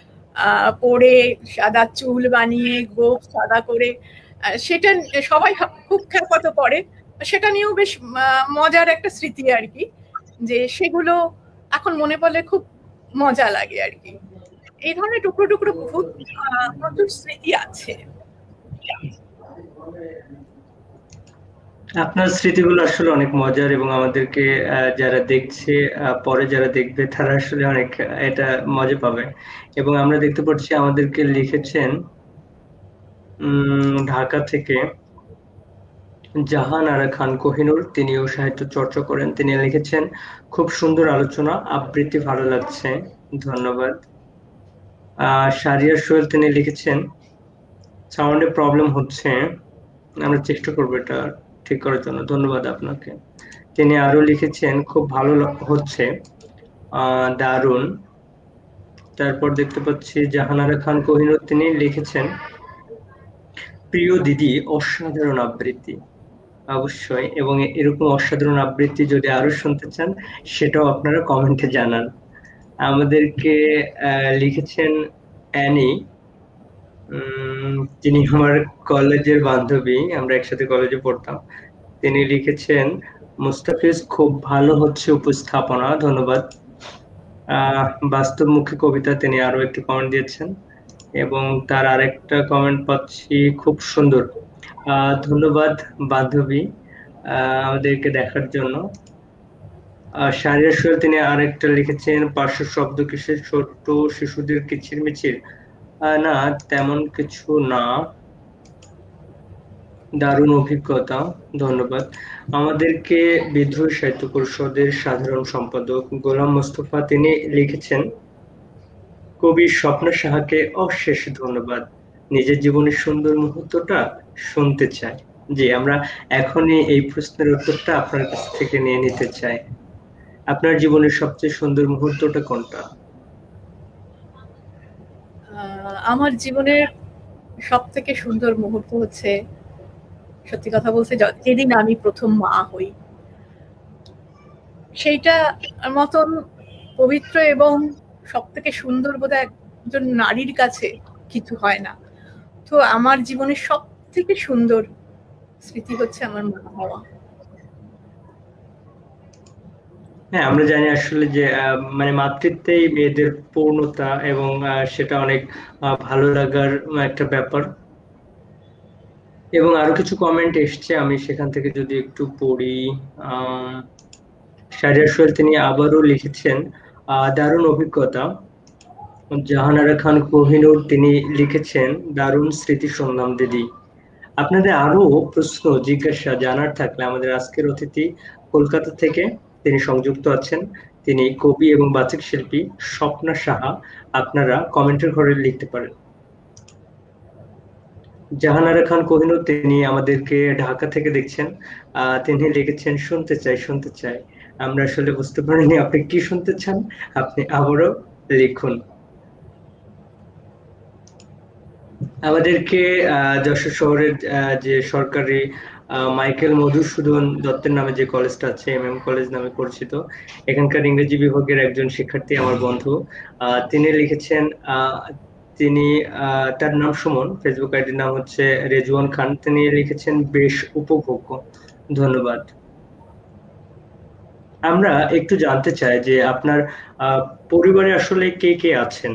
পরে সাদা চুল বানিয়ে গোপ সাদা করে, সেটা সবাই খুব খ্যাপাতো করে। সেটা নিয়েও বেশ মজার একটা স্মৃতি আর কি, যে সেগুলো এখন মনে পড়লে খুব মজা লাগে আর কি। এই ধরনের টুকরো টুকরো খুব প্রচুর স্মৃতি আছে। আপনার স্মৃতিগুলো আসলে অনেক মজার, এবং আমাদেরকে যারা দেখছে, পরে যারা দেখবে তারা আসলে অনেক এটা মজা পাবে। এবং আমরা দেখতে পাচ্ছি আমাদেরকে লিখেছেন ঢাকা থেকে জাহান আরা খান কোহিনুর, তিনিও সাহিত্য চর্চা করেন। তিনি লিখেছেন, খুব সুন্দর আলোচনা, আবৃত্তি ভালো লাগছে, ধন্যবাদ। শারিয়ার সোহেল তিনি লিখেছেন, সাউন্ডে প্রবলেম হচ্ছে, আমরা চেষ্টা করবো এটা ঠিক করার জন্য, ধন্যবাদ আপনাকে। তিনি আরো লিখেছেন, খুব ভালো হচ্ছে, দারুণ। তারপর দেখতে পাচ্ছি জাহানারা খান কোহিনুর, তিনি লিখেছেন, প্রিয় দিদি, অসাধারণ আবৃত্তি। অবশ্যই, এবং এরকম অসাধারণ আবৃত্তি যদি আরো শুনতে চান সেটাও আপনারা কমেন্টে জানান। আমাদেরকে লিখেছেন অ্যানি, তিনি আমার কলেজের বান্ধবী, আমরা একসাথে কলেজে পড়তাম। তিনি লিখেছেন, মুস্তাফিজ খুব ভালো হচ্ছে উপস্থাপনা, ধন্যবাদ। বাস্তবমুখী কবিতা, তিনি আরো একটি কমেন্ট দিয়েছেন, এবং তার আরেকটা কমেন্ট পাচ্ছি, খুব সুন্দর, ধন্যবাদ বান্ধবী আমাদেরকে দেখার জন্য। শাহরিয়ার সোহেল তিনি আরেকটা লিখেছেন, পার্শ্ব শব্দ কিসের, ছোট শিশুদের কিচিরমিচির। না, তেমন কিছু না। দারুণ অভিজ্ঞতা, ধন্যবাদ। আমাদেরকে বিদ্রোহী সাহিত্য পরিষদের সাধারণ সম্পাদক গোলাম মোস্তফা তিনি লিখেছেন, কবি স্বপ্না সাহাকে অশেষ ধন্যবাদ, নিজের জীবনের সুন্দর মুহূর্তটা শুনতে চাই। জি, আমরা এখনই এই প্রশ্নের উত্তরটা আপনার কাছ থেকে নিয়ে নিতে চাই। আপনার জীবনের সবচেয়ে সুন্দর মুহূর্তটা কোনটা? আমার জীবনের সব থেকে সুন্দর মুহূর্ত হচ্ছে, সত্যি কথা বলতে, যেদিন আমি প্রথম মা হই। সেইটা মতন পবিত্র এবং সব থেকে সুন্দর বোধহয় একজন নারীর কাছে কিছু হয় না। তো আমার জীবনের সব থেকে সুন্দর স্মৃতি হচ্ছে আমার মা হওয়া। হ্যাঁ, আমরা জানি আসলে যে মানে মাতৃত্বেই মেয়েদের পূর্ণতা, এবং সেটা অনেক ভালো লাগার একটা ব্যাপার। এবং আরো কিছু কমেন্ট এসছে, আমি সেখান থেকে যদি একটু পড়ি। শাহরিয়ার সোহেল তিনি আবারও লিখেছেন, দারুণ অভিজ্ঞতা। জাহানারা খান কোহিনূর তিনি লিখেছেন, দারুণ স্মৃতি শুনলাম দিদি। আপনাদের আরো প্রশ্ন জিজ্ঞাসা জানার থাকলে আমাদের আজকের অতিথি কলকাতা থেকে তিনি সংযুক্ত আছেন, তিনি কবি এবং বাচিক শিল্পী স্বপ্না সাহা। আপনারা কমেন্টের ঘরে লিখতে পারেন। জাহানারা খান কোহিনূর তিনি আমাদেরকে ঢাকা থেকে দেখছেন, তিনি লিখেছেন, শুনতে চাই শুনতে চাই। আমরা আসলে বুঝতে পারিনি আপনি কি শুনতে চান, আপনি আবারও লিখুন। আমাদেরকে যশোর শহরের যে সরকারি মাইকেল মধুসূদন দত্তের নামে যে কলেজটা আছে, MM কলেজ নামে পরিচিত, এখানকার ইংরেজি বিভাগের একজন শিক্ষার্থী, আমার বন্ধু, তিনি লিখেছেন, তিনি তার নাম সুমন, ফেসবুক আইডির নাম হচ্ছে রেজওয়ান খান, তিনি লিখেছেন, বেশ উপভোগ্য, ধন্যবাদ। আমরা একটু জানতে চাই যে আপনার পরিবারে আসলে কে কে আছেন?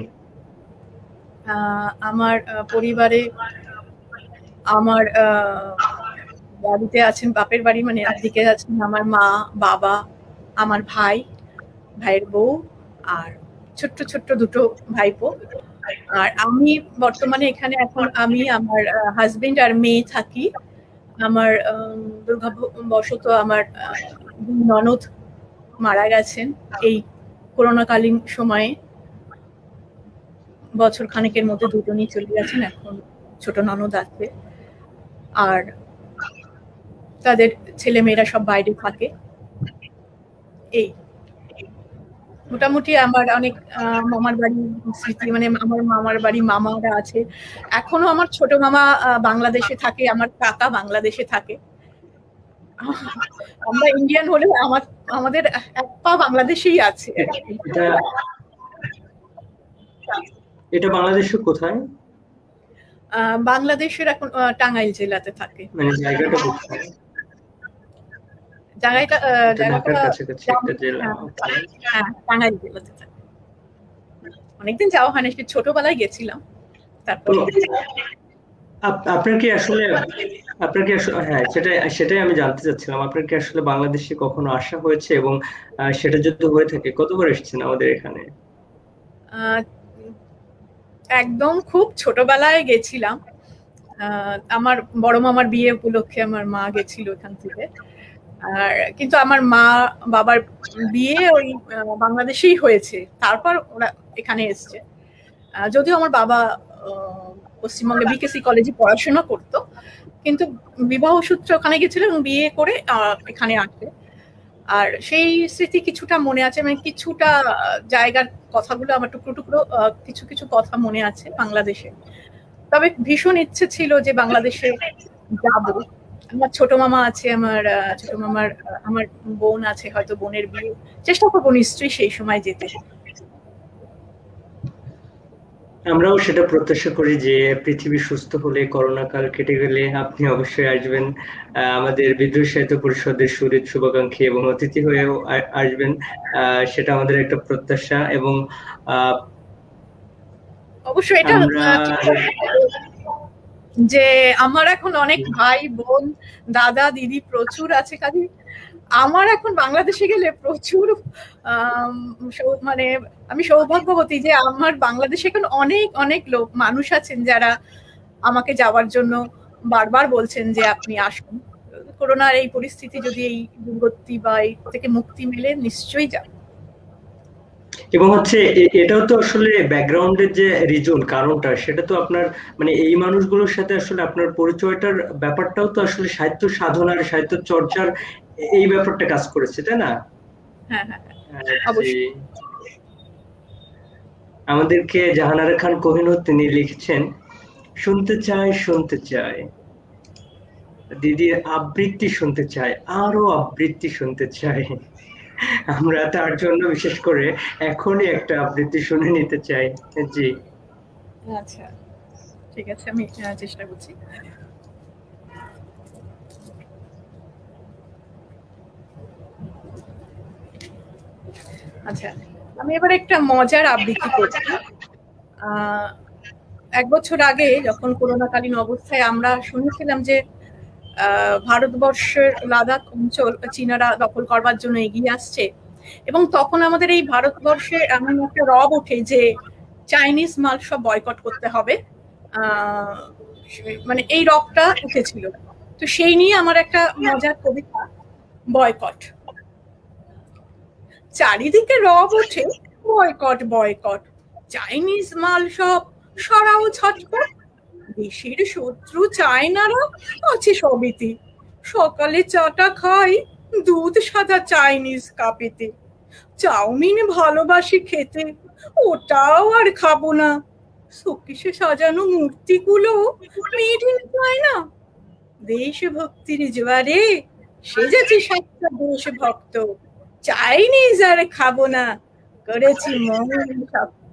আমার পরিবারে আমার বাড়িতে আছেন, বাপের বাড়ি মানে একদিকে আছেন আমার মা, বাবা, আমার ভাই, ভাইয়ের বউ, আর ছোট্ট ছোট্ট দুটো ভাইপো। আর আমি বর্তমানে এখানে এখন আমি, আমার হাজবেন্ড আর মেয়ে থাকি। আমার দুর্ভাগ্যবশত আমার ননদ মারা গেছেন এই করোনাকালীন সময়ে, বছর খানেকের মধ্যে দুজনই চলে গেছেন, এখন ছোট ননদ আছে। আর তাদের ছেলে মেয়েরা সব বাইরে থাকে। এই মোটামুটি আমার অনেক মামার বাড়ি স্মৃতি, মানে আমার মামার বাড়ি মামারা আছে। এখনো আমার ছোট মামা বাংলাদেশে থাকে, আমার কাকা বাংলাদেশে থাকে। আমরা ইন্ডিয়ান হলেও আমাদের এক পা বাংলাদেশেই আছে। এটা বাংলাদেশের কোথায়? বাংলাদেশের এখন টাঙ্গাইল জেলাতে থাকে। মানে জায়গাটা কোথায়? জায়গাটা টাঙ্গাইল জেলাতে থাকে। অনেকদিন যাওয়া হয়নি, ছোটবেলায় গেছিলাম। তারপর আপনার কি আসলে হ্যাঁ, সেটাই আমি জানতে চাচ্ছিলাম, আপনার কি আসলে বাংলাদেশে কখনো আসা হয়েছে, এবং সেটা যদি হয়ে থাকে কতবার এসেছেন আমাদের এখানে? একদম খুব ছোটবেলায় গেছিলাম। আমার বড় মামার বিয়ে উপলক্ষে আমার মা গেছিল এখান থেকে। আর কিন্তু আমার মা বাবার বিয়ে ওই বাংলাদেশেই হয়েছে, তারপর ওরা এখানে এসছে। যদিও আমার বাবা পশ্চিমবঙ্গে বিকেসি কলেজে পড়াশোনা করতো, কিন্তু বিবাহ সূত্রে ওখানে গেছিল এবং বিয়ে করে এখানে আসে। আর সেই স্মৃতি কিছুটা মনে আছে, মানে কিছুটা জায়গার কথাগুলো আমার টুকরো টুকরো কিছু কিছু কথা মনে আছে বাংলাদেশে। তবে ভীষণ ইচ্ছে ছিল যে বাংলাদেশে যাব। আমার ছোট মামা আছে, আমার ছোট মামার আমার বোন আছে, হয়তো বোনের বিয়ে, চেষ্টা করবো নিশ্চয়ই সেই সময় যেতে। আমরাও সেটা প্রত্যাশা করি যে পৃথিবী সুস্থ হলে, করোনা কাল কেটে গেলে আপনি অবশ্যই আসবেন, আমাদের বিদ্রোহী সাহিত্য পরিষদের সুহৃদ শুভাকাঙ্ক্ষী এবং অতিথি হয়েও আসবেন, সেটা আমাদের একটা প্রত্যাশা। এবং অবশ্যই এটা যে আমার এখন অনেক ভাই বোন দাদা দিদি প্রচুর আছে, কাজে আমার এখন বাংলাদেশে গেলে প্রচুর মানে আমি সৌভাগ্যবতী যে আমার বাংলাদেশে এখন অনেক অনেক মানুষ আছেন যারা আমাকে যাওয়ার জন্য বারবার বলছেন যে আপনি আসুন। করোনার এই পরিস্থিতি যদি এই দুর্গতি বা এই থেকে মুক্তি মেলে নিশ্চয়ই যান। এবং হচ্ছে এটাও তো আসলে ব্যাকগ্রাউন্ডের যে রিজন কারণটা সেটা তো আপনার মানে এই মানুষগুলোর সাথে আসলে আপনার পরিচয়টার ব্যাপারটাও তো আসলে সাহিত্য সাধনার সাহিত্য চর্চার এই ব্যাপারটা কাজ করেছে, তাই না? হ্যাঁ হ্যাঁ অবশ্যই। আমাদেরকে জাহানারা খান কোহিনূর তিনি লিখছেন, শুনতে চাই দিদির আবৃত্তি শুনতে চাই, আরো আবৃত্তি শুনতে চাই। আমরা তার জন্য বিশেষ করে এখনই একটা আবৃত্তি শুনে নিতে চাই। জি আচ্ছা ঠিক আছে, আমি চেষ্টা করছি। আচ্ছা আমি এবার একটা মজার আবৃত্তি করছি। 1 বছর আগে যখন করোনাকালীন অবস্থায় আমরা শুনেছিলাম যে ভারতবর্ষের লাদাখ অঞ্চল চীনারা দখল করবার জন্য এগিয়ে আসছে, এবং তখন আমাদের এই ভারতবর্ষে এমন একটা রব ওঠে যে চাইনিজ মাল সব বয়কট করতে হবে, মানে এই রবটা উঠেছিল। তো সেই নিয়ে আমার একটা মজার কবিতা, বয়কট। চারিদিকে রব ওঠে বয়কট বয়কট, চাইনিজ মাল সব সরাও ঝটপট, দেশের শত্রু চায়নারা আছে সবেতে, সকালে চাটা খাই দুধ সাদা চাইনিজ কাপেতে, চাউমিন ভালোবাসি খেতে ওটাও আর খাবো না, শোকেসে সাজানো মূর্তিগুলো মেড ইন চায়না, দেশভক্তির জোয়ারে সেজেছে সাতটা দেশভক্ত, চাইনিজ আর খাবো না করেছি মন শক্ত,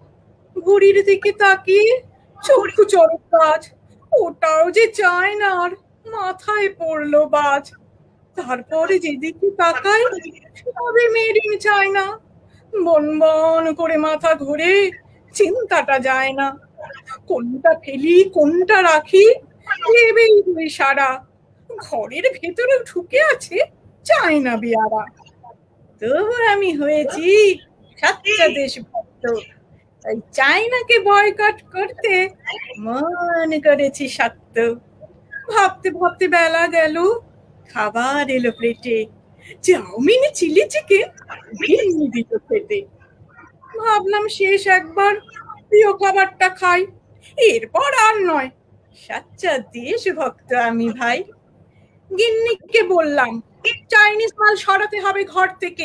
ঘড়ির দিকে তাকিয়ে চক্ষু চড়ক কাজ, ওটাও যে চায়নার মাথায় পড়লো বাজ, তারপরে যেদিকে তাকাই সবে মেড ইন চায়না, বন বন করে মাথা ঘুরে চিন্তাটা যায় না, কোনটা ফেলি কোনটা রাখি ভেবেই হই সারা, ঘরের ভেতরে ঢুকে আছে চায়না বিয়ারা, তবু আমি হয়েছি সাচ্চা দেশভক্ত, তাই চায়নাকে বয়কট করতে মন করেছি শক্ত, ভাবতে ভাবতে বেলা গেল খাবার এলো প্লেটে, চাউমিন চিলি চিকেন ভিন্ন দিল খেতে, ভাবলাম শেষ একবার প্রিয় খাবারটা খাই, এরপর আর নয় সাচ্চা দেশভক্ত আমি ভাই। গিন্নিকে বললাম চাইনিজ মাল সরাতে হবে ঘর থেকে,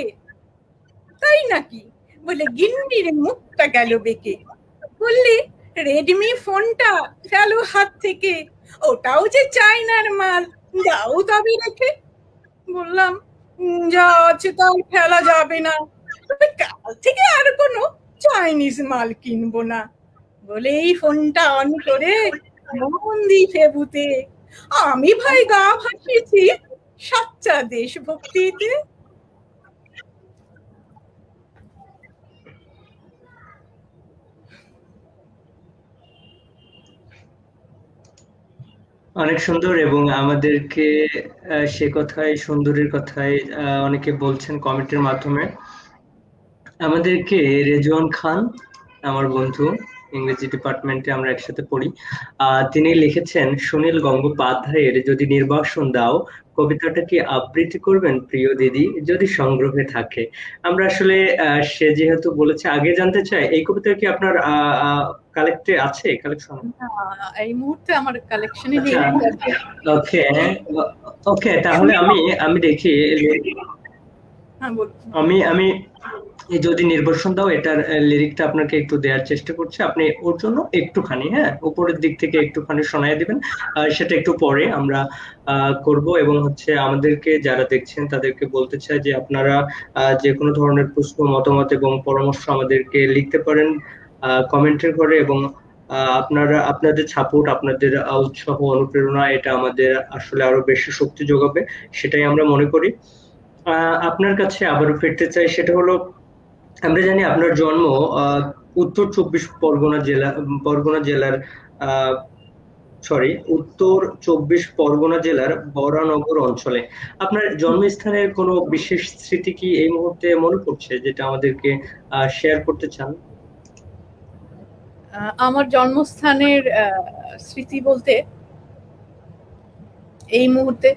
তাই নাকি বলে গিন্নির মুখটা গেল বেঁকে, বললি রেডমি ফোনটা গেল হাত থেকে, ওটাও যে চায়নার মাল দাও তবে রেখে, বললাম যা আছে তাও ফেলা যাবে না, কাল থেকে আর কোনো চাইনিজ মাল কিনবো না, বলে এই ফোনটা অন করে মন দিয়ে ফেবুতে, আমি ভাই গা ভাসিয়েছি সাচ্চা দেশভক্তিতে। অনেক সুন্দর, এবং আমাদেরকে সে কথায় সুন্দরের কথায় অনেকে বলছেন কমেন্টের মাধ্যমে। আমাদেরকে রেজওয়ান খান, আমার বন্ধু, ইংরেজি ডিপার্টমেন্টে আমরা একসাথে পড়ি, তিনি লিখেছেন, সুনীল গঙ্গোপাধ্যায়ের যদি নির্বাসন দাও কবিতাটা কি আবৃত্তি করবেন প্রিয় দিদি যদি সংগ্রহে থাকে। আমরা আসলে সে যেহেতু বলেছে আগে জানতে চাই এই কবিতা কি আপনার কালেক্টে আছে, কালেকশন? এই মুহূর্তে আমার কালেকশনে নেই। ওকে ওকে, তাহলে আমি দেখি, আমি যদি নির্বাসন দাও এটার লিরিকটা আপনাকে একটু দেওয়ার চেষ্টা করছি, আপনি ওর জন্য একটুখানি উপরের দিক থেকে একটুখানি শোনায় দিবেন, সেটা একটু পরে আমরা করব। এবং হচ্ছে আমাদেরকে যারা দেখছেন তাদেরকে বলতে চাই যে আপনারা যে কোনো ধরনের প্রশ্ন মতামত এবং পরামর্শ আমাদেরকে লিখতে পারেন কমেন্টের ঘরে, এবং আপনাদের সাপোর্ট, আপনাদের উৎসাহ অনুপ্রেরণা এটা আমাদের আসলে আরো বেশি শক্তি যোগাবে, সেটাই আমরা মনে করি। আপনার কাছে আবারও ফিরতে চাই, সেটা হলো আমরা জানি আপনার জন্ম উত্তর 24 পরগনা জেলার উত্তর 24 পরগনা জেলার বরানগর অঞ্চলে। আপনার জন্মস্থানের কোনো বিশেষ স্মৃতি কি এই মুহূর্তে মনে পড়ছে যেটা আমাদেরকে শেয়ার করতে চান? আমার জন্মস্থানের স্মৃতি বলতে এই মুহূর্তে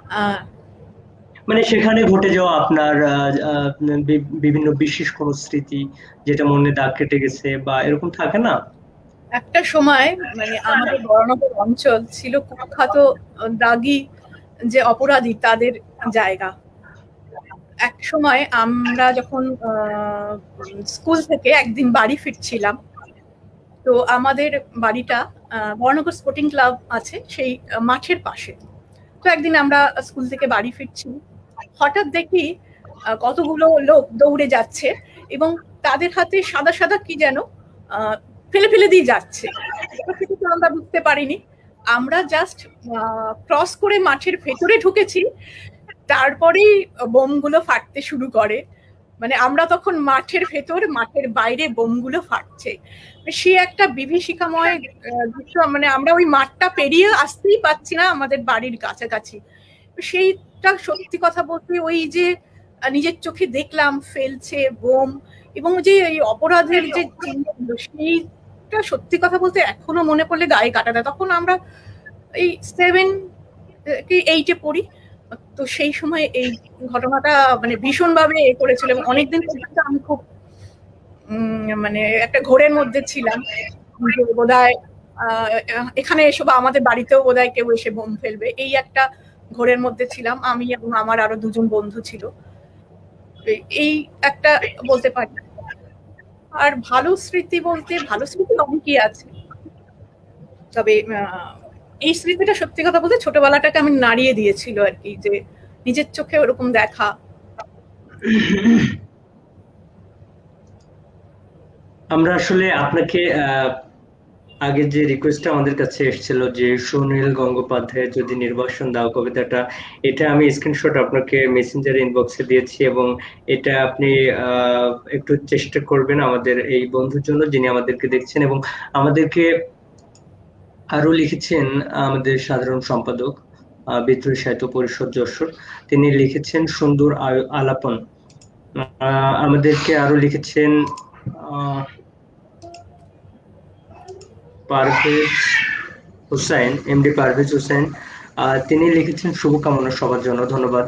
মানে সেখানে ঘটে যাওয়া আপনার বিভিন্ন বিশেষ কোনো স্মৃতি যেটা মনে দাগ কেটে গেছে বা এরকম থাকে না? একটা সময় মানে আমাদের বরানগর অঞ্চল ছিল কুখ্যাত দাগী যে অপরাধী তাদের জায়গা। এক সময় আমরা যখন স্কুল থেকে একদিন বাড়ি ফিরছিলাম, তো আমাদের বাড়িটা বরানগর স্পোর্টিং ক্লাব আছে সেই মাঠের পাশে। তো একদিন আমরা স্কুল থেকে বাড়ি ফিরছি, হঠাৎ দেখি কতগুলো লোক দৌড়ে যাচ্ছে এবং তাদের হাতে সাদা সাদা কি যেন ফেলে ফেলে দিয়ে যাচ্ছে। সেটা আমরা বুঝতে পারিনি, আমরা জাস্ট ক্রস করে মাঠের ভেতরে ঢুকেছি, তারপরেই বোমগুলো ফাটতে শুরু করে। মানে আমরা তখন মাঠের ভেতর, মাঠের বাইরে বোমগুলো ফাটছে। সে একটা বিভীষিকাময় দৃশ্য। মানে আমরা ওই মাঠটা পেরিয়ে আসতেই পাচ্ছি না আমাদের বাড়ির কাছাকাছি। সেইটা সত্যি কথা বলতে ওই যে নিজের চোখে দেখলাম ফেলছে বোম এবং যে এই অপরাধের যে চিহ্নগুলো, সেইটা সত্যি কথা বলতে এখনো মনে পড়লে গায়ে কাটা দেয়। তখন আমরা এই 7 কি 8-এ পড়ি। তো সেই সময় এই ঘটনাটা মানে ভীষণভাবে করেছিল এবং অনেকদিন পর্যন্ত আমি খুব মানে একটা ঘোরের মধ্যে ছিলাম যে বোধহয় এখানে এসব আমাদের বাড়িতেও বোধহয় কেউ এসে বোম ফেলবে, এই একটা ঘোরের মধ্যে ছিলাম আমি এবং আমার আরো 2 জন বন্ধু ছিল। এই একটা বলতে পারি। আর ভালো স্মৃতি বলতে ভালো স্মৃতি অনেকই আছে, তবে এই স্মৃতিটা সত্যি কথা বলতে ছোটবেলাটাকে আমি নাড়িয়ে দিয়েছিল আর কি, যে নিজের চোখে ওরকম দেখা। আমরা আসলে আপনাকে আগে যে রিকোয়েস্টটা আমাদের কাছে এসেছিল যে সুনীল গঙ্গোপাধ্যায়ের যদি নির্বাসন দাও কবিতাটা, এটা আমি স্ক্রিনশট আপনাকে মেসেঞ্জার ইনবক্সে দিয়েছি এবং এটা আপনি একটু চেষ্টা করবেন আমাদের এই বন্ধুর জন্য যিনি আমাদেরকে দেখছেন। এবং আমাদেরকে আরো লিখেছেন আমাদের সাধারণ সম্পাদক বিদ্রোহী সাহিত্য পরিষদ যশোর, তিনি লিখেছেন সুন্দর আলাপন। আমাদেরকে আরো লিখেছেন পারভেজ হোসেন, এমডি পারভেজ হোসেন, তিনি লিখেছেন শুভকামনা সবার জন্য, ধন্যবাদ।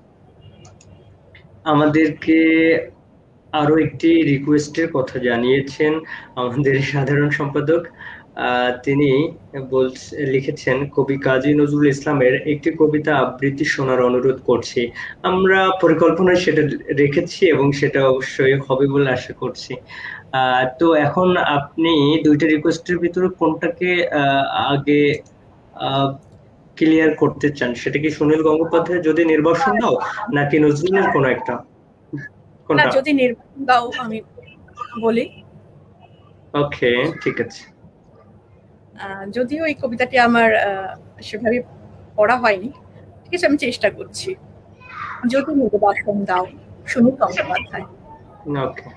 আমাদেরকে আরো একটি রিকোয়েস্টের কথা জানিয়েছেন আমাদের সাধারণ সম্পাদক, তিনি লিখেছেন কবি কাজী নজরুল ইসলামের একটি কবিতা আবৃত্তি শোনার অনুরোধ করছি। আমরা পরিকল্পনায় সেটা রেখেছি এবং সেটা অবশ্যই হবে বলে আশা করছি। তো এখন আপনি দুইটা রিকোয়েস্টের ভিতরে কোনটাকে আগে ক্লিয়ার করতে চান? সেটা কি সুনীল গঙ্গোপাধ্যায় যদি নির্বাসন দাও নাকি নজরুলের কোন একটা? না, যদি নির্বাসন দাও আমি বলি। ওকে, ঠিক আছে। যদিও এই কবিতাটি আমার সেভাবে পড়া হয়নি, ঠিক আছে, আমি চেষ্টা করছি। যদি নির্বাসন দাও, সুনীল গঙ্গোপাধ্যায়। ওকে।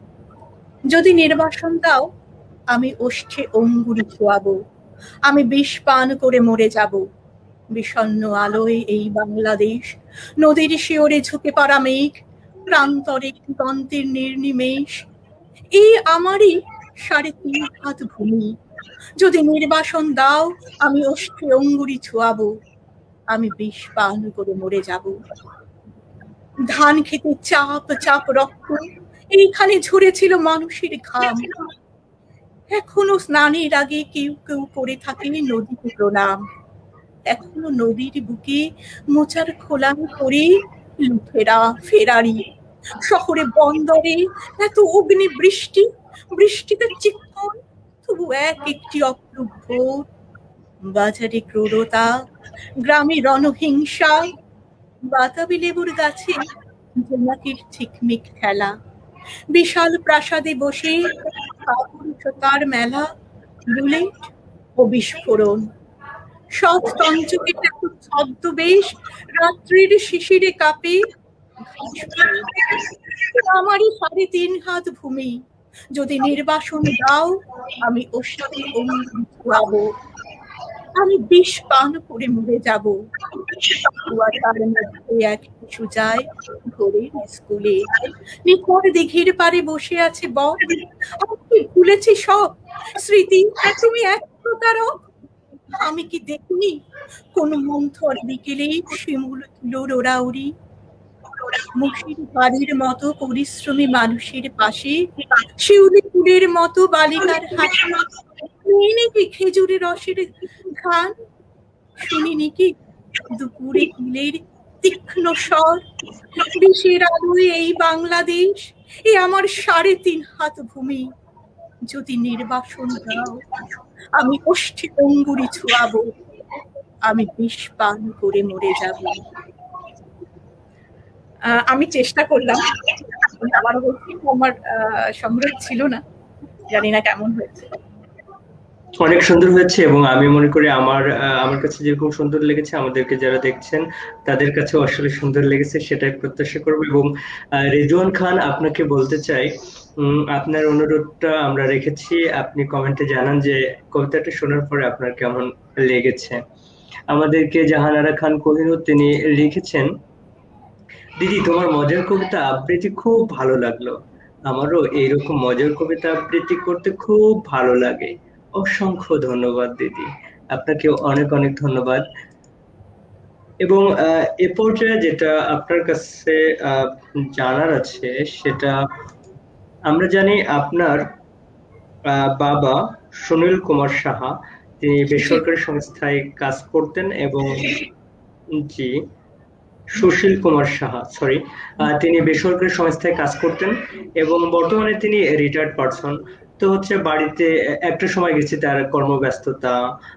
যদি নির্বাসন দাও, আমি ওষ্ঠে অঙ্গুরি ছোয়াবো, আমি বিষ পান করে মরে যাব। বিষণ্ণ আলোয় এই বাংলাদেশ, নদীর শিওরে ঝুঁকে পড়া মেঘ, প্রান্তরে দিগন্তের নির্নিমেষ, এই আমারই 3.5 হাত ভূমি। যদি নির্বাসন দাও, আমি ওষ্ঠে অঙ্গুরি ছোয়াবো, আমি বিষ পান করে মরে যাব। ধান খেতে চাপ চাপ রক্ত, এইখানে ঝরেছিল মানুষের ঘাম। এখনো স্নানের আগে কেউ কেউ করে থাকে নদীকে প্রণাম। এখনো নদীর বুকে মোচার খোলানো করে লুঠেরা ফেরারি। শহরে বন্দরে এত অগ্নি বৃষ্টি, বৃষ্টিতে চিক্কন, তবু একটি অপরূপ ভোর। বাজারে ক্রূরতা, গ্রামে রণহিংসা, বাতাবি লেবুর গাছে জোনাকির ঝিকমিক খেলা। বিশাল প্রাসাদে বসে কাপুরুষতার মেলা, বুলেট ও বিস্ফোরণ। সৎ তঞ্চকের এত ছদ্মবেশ, রাত্রির শিশিরে কাঁপে। আমারই 3.5 হাত ভূমি। যদি নির্বাসন দাও, আমি ওষ্ঠে অঙ্গুরি ছোয়াবো, আমি বিষ পান করে মরে যাব। কুয়াশার মধ্যে এক শিশু যায় ভোরের স্কুলে, নিকট দিঘির পাড়ে বসে আছে বট। আমি কি ভুলেছি সব স্মৃতি, তুমি এক প্রতারক। আমি কি দেখিনি কোন মন্থর বিকেলে শিমুল তুলোর ওড়াউড়ি, মুশির বাড়ির মতো পরিশ্রমী মানুষের পাশে শিউলি ফুলের মতো বালিকার হাসি, নাকি খেজুরের রসের ঘ্রাণ, শুনিনি কি দুপুরে কিলের তীক্ষ্ণ স্বর। বিষের আলোয় এই বাংলাদেশ, এ আমার 3.5 হাত ভূমি, যদি নির্বাসন দাও আমি ওষ্ঠে অঙ্গুরি ছোঁয়াবো, আমি বিষ পান করে মরে যাব। আমি চেষ্টা করলাম, আবারও বলছি আমার সংগ্রহ ছিল না, জানি না কেমন হয়েছে। অনেক সুন্দর হয়েছে, এবং আমি মনে করি আমার কাছে যেরকম সুন্দর লেগেছে আমাদেরকে যারা দেখছেন তাদের কাছে আসলে সুন্দর লেগেছে, সেটাই প্রত্যাশা করব। এবং রেজওয়ান খান, আপনাকে বলতে চাই, আপনার অনুরোধটা আমরা রেখেছি, আপনি কমেন্টে জানান যে কবিতাটা শোনার পরে আপনার কেমন লেগেছে। আমাদেরকে জাহানারা খান কোহিনুর তিনি লিখেছেন, দিদি তোমার মজার কবিতা আবৃত্তি খুব ভালো লাগলো, আমারও এইরকম মজার কবিতা আবৃত্তি করতে খুব ভালো লাগে। অসংখ্য ধন্যবাদ দিদি, আপনাকে অনেক অনেক ধন্যবাদ। এবং এ পর্যায়ে যেটা আপনার কাছে জানার আছে সেটা, আমরা জানি আপনার বাবা সুনীল কুমার সাহা, তিনি বেসরকারি সংস্থায় কাজ করতেন, এবং জি, সুশীল কুমার সাহা, সরি, তিনি বেসরকারি সংস্থায় কাজ করতেন এবং বর্তমানে তিনি রিটায়ার্ড পারসন। তো হচ্ছে বাড়িতে একটা সময় গেছি তার কর্মব্যস্ততা,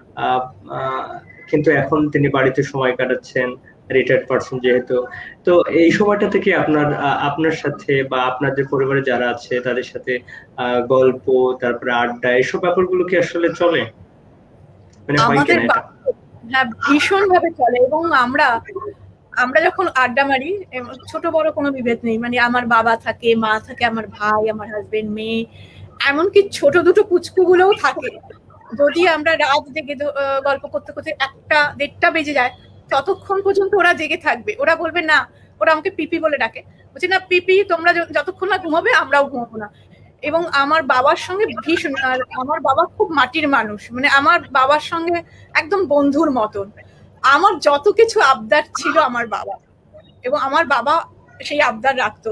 কিন্তু এখন তিনি বাড়িতে সময় কাটাচ্ছেন, রিটায়ার্ড পারসন যেহেতু। তো এই সময়টা থেকে আপনার সাথে বা আপনাদের পরিবারে যারা আছে তাদের সাথে গল্প, তারপরে আড্ডা, এইসব ব্যাপারগুলো কি আসলে চলে? মানে আমাদের হ্যাঁ, ভীষণ ভাবে চলে। এবং আমরা যখন আড্ডা মারি, ছোট বড় কোনো বিভেদ নেই, মানে আমার বাবা থাকে, মা থাকে, আমার ভাই, আমার হাজবেন্ড, মেয়ে, এমনকি ছোট দুটো পুচকু গুলোও থাকে। যদি আমরা রাত জেগে গল্প করতে করতে 1টা-1.5টা বেজে যায়, ততক্ষণ পর্যন্ত ওরা জেগে থাকবে। ওরা বলবে না, ওরা আমাকে পিপি বলে ডাকে, বলছে না পিপি তোমরা যতক্ষণ না ঘুমাবে আমরাও ঘুমাবো না। এবং আমার বাবার সঙ্গে ভীষণ, আর আমার বাবা খুব মাটির মানুষ, মানে আমার বাবার সঙ্গে একদম বন্ধুর মতন। আমার যত কিছু আবদার ছিল আমার বাবা, এবং আমার বাবা সেই আবদার রাখতো।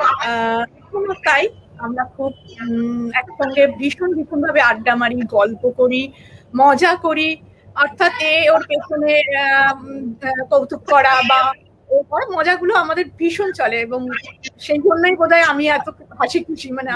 তাই আমরা খুব একসঙ্গে ভীষণ ভীষণ ভাবে আড্ডা মারি, গল্প করি, মজা করি। অর্থাৎ ওর পেছনে কৌতুক করা বা মজাগুলো আমাদের ভীষণ চলে, এবং সেই জন্যই বোধহয় আমি এত হাসি খুশি, মানে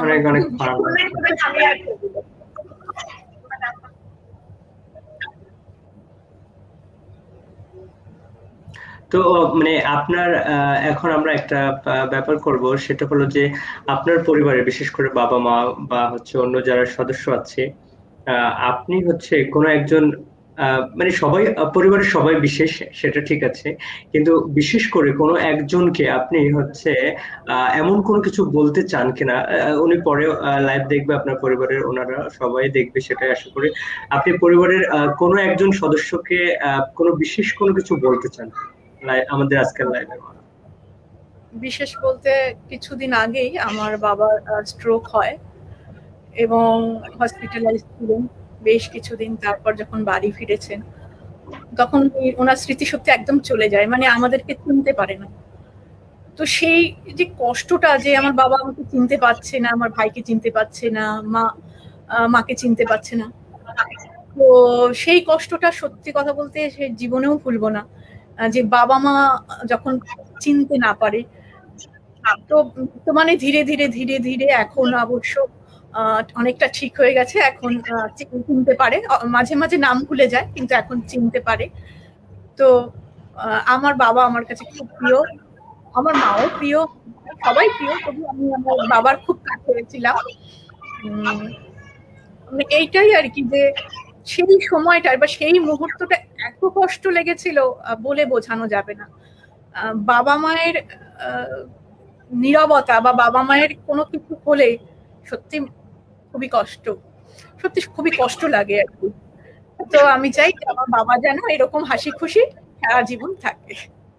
তো মানে আপনার এখন আমরা একটা ব্যাপার করব, সেটা হলো যে আপনার পরিবারে বিশেষ করে বাবা মা বা হচ্ছে অন্য যারা সদস্য আছে, আপনি হচ্ছে কোনো একজন, মানে সবাই পরিবারের সবাই বিশেষ, সেটা ঠিক আছে, কিন্তু বিশেষ করে কোনো একজনকে আপনি হচ্ছে এমন কোনো কিছু বলতে চান কিনা, উনি পরে লাইভ দেখবে, আপনার পরিবারের ওনারা সবাই দেখবে, সেটাই আশা করি। আপনি পরিবারের কোনো একজন সদস্যকে কোনো বিশেষ কোনো কিছু বলতে চান আমাদের আজকের লাইভে? বিশেষ বলতে, কিছুদিন আগেই আমার বাবার স্ট্রোক হয় এবং হসপিটালাইজ ছিলেন বেশ কিছুদিন। তারপর যখন বাড়ি ফিরেছেন তখন ওনার স্মৃতিশক্তি একদম চলে যায়, মানে আমাদেরকে চিনতে পারে না। তো সেই যে কষ্টটা, যে আমার বাবা আমাকে চিনতে পারছে না, আমার ভাইকে চিনতে পারছে না, মাকে চিনতে পারছে না, তো সেই কষ্টটা সত্যি কথা বলতে সে জীবনেও ভুলবো না। যে বাবা মা যখন চিনতে না পারে, তো মানে ধীরে ধীরে ধীরে ধীরে এখন অবশ্য অনেকটা ঠিক হয়ে গেছে, এখন চিনতে পারে, মাঝে মাঝে নাম ভুলে যায় কিন্তু এখন চিনতে পারে। তো আমার বাবা আমার কাছে খুব প্রিয়, আমার মাও প্রিয়, সবাই প্রিয়, তবু আমি আমার বাবার খুব কাছে ছিলাম। এইটাই আর কি, যে সেই সময়টা বা সেই মুহূর্তটা এত কষ্ট লেগেছিল বলে বোঝানো যাবে না। বাবা মায়ের নীরবতা বা বাবা মায়ের কোনো কিছু হলে সত্যি খুবই কষ্ট, সত্যি খুবই কষ্ট লাগে আর কি। তো আমি চাই আমার বাবা যেন এরকম হাসি খুশি সারা জীবন থাকে।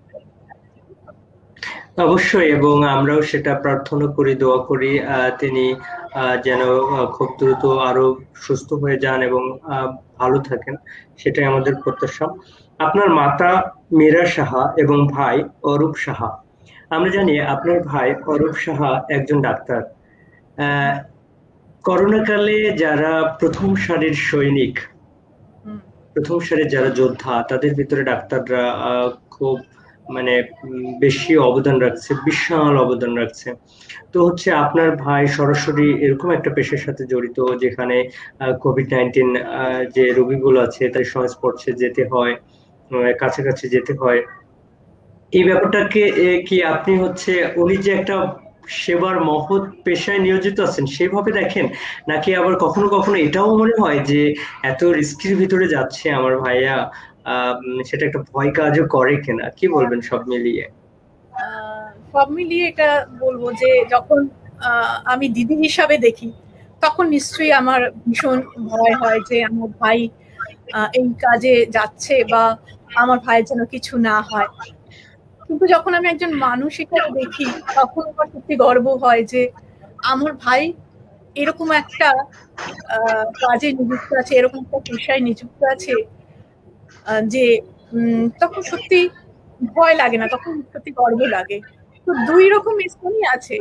অবশ্যই, এবং আমরাও সেটা প্রার্থনা করি, দোয়া করি তিনি যেন খুব দ্রুত আরো সুস্থ হয়ে যান এবং ভালো থাকেন, সেটাই আমাদের প্রত্যাশা। আপনার মাতা মীরা সাহা এবং ভাই অরূপ সাহা, আমরা জানি আপনার ভাই অরূপ সাহা একজন ডাক্তার। আহ করোনাকালে যারা প্রথম সারির সৈনিক, প্রথম সারির যারা যোদ্ধা, তাদের ভিতরে ডাক্তাররা খুব মানে বেশি অবদান রাখছে, বিশাল অবদান রাখছে। তো হচ্ছে আপনার ভাই সরাসরি এরকম একটা পেশার সাথে জড়িত যেখানে কোভিড-19 যে রোগীগুলো আছে তাদের সংস্পর্শে যেতে হয়, কাছাকাছি যেতে হয়। এই ব্যাপারটাকে কি আপনি হচ্ছে উনি যে একটা সেবার মহৎ পেশায় নিয়োজিত আছেন সেভাবে দেখেন, নাকি আবার কখনো কখনো এটাও মনে হয় যে এত রিস্কের ভিতরে যাচ্ছে আমার ভাইয়া, সেটা একটা ভয় কাজও করে কিনা, কি বলবেন সব মিলিয়ে? সব মিলিয়ে এটা বলবো যে যখন আমি দিদি হিসাবে দেখি তখন নিশ্চয়ই আমার ভীষণ ভয় হয় যে আমার ভাই এই কাজে যাচ্ছে বা আমার ভাইয়ের যেন কিছু না হয়। কিন্তু যখন আমি একজন মানুষ হিসেবে দেখি তখন আমার সত্যি গর্ব হয় যে আমার ভাই এরকম একটা কাজে নিযুক্ত আছে, এরকম একটা পেশায় নিযুক্ত আছে যে তখন সত্যি ভয় লাগে না, তখন সত্যি গর্ব লাগে। তো দুই রকম স্থানই আছে।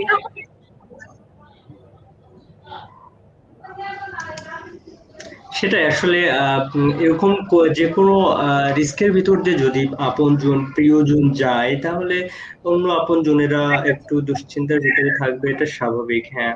সেটাই আসলে এরকম যে কোনো রিস্কের ভিতর দিয়ে যদি আপনজন প্রিয়জন যায় তাহলে অন্য আপনজনেরা একটু দুশ্চিন্তার ভিতরে থাকবে, এটা স্বাভাবিক। হ্যাঁ,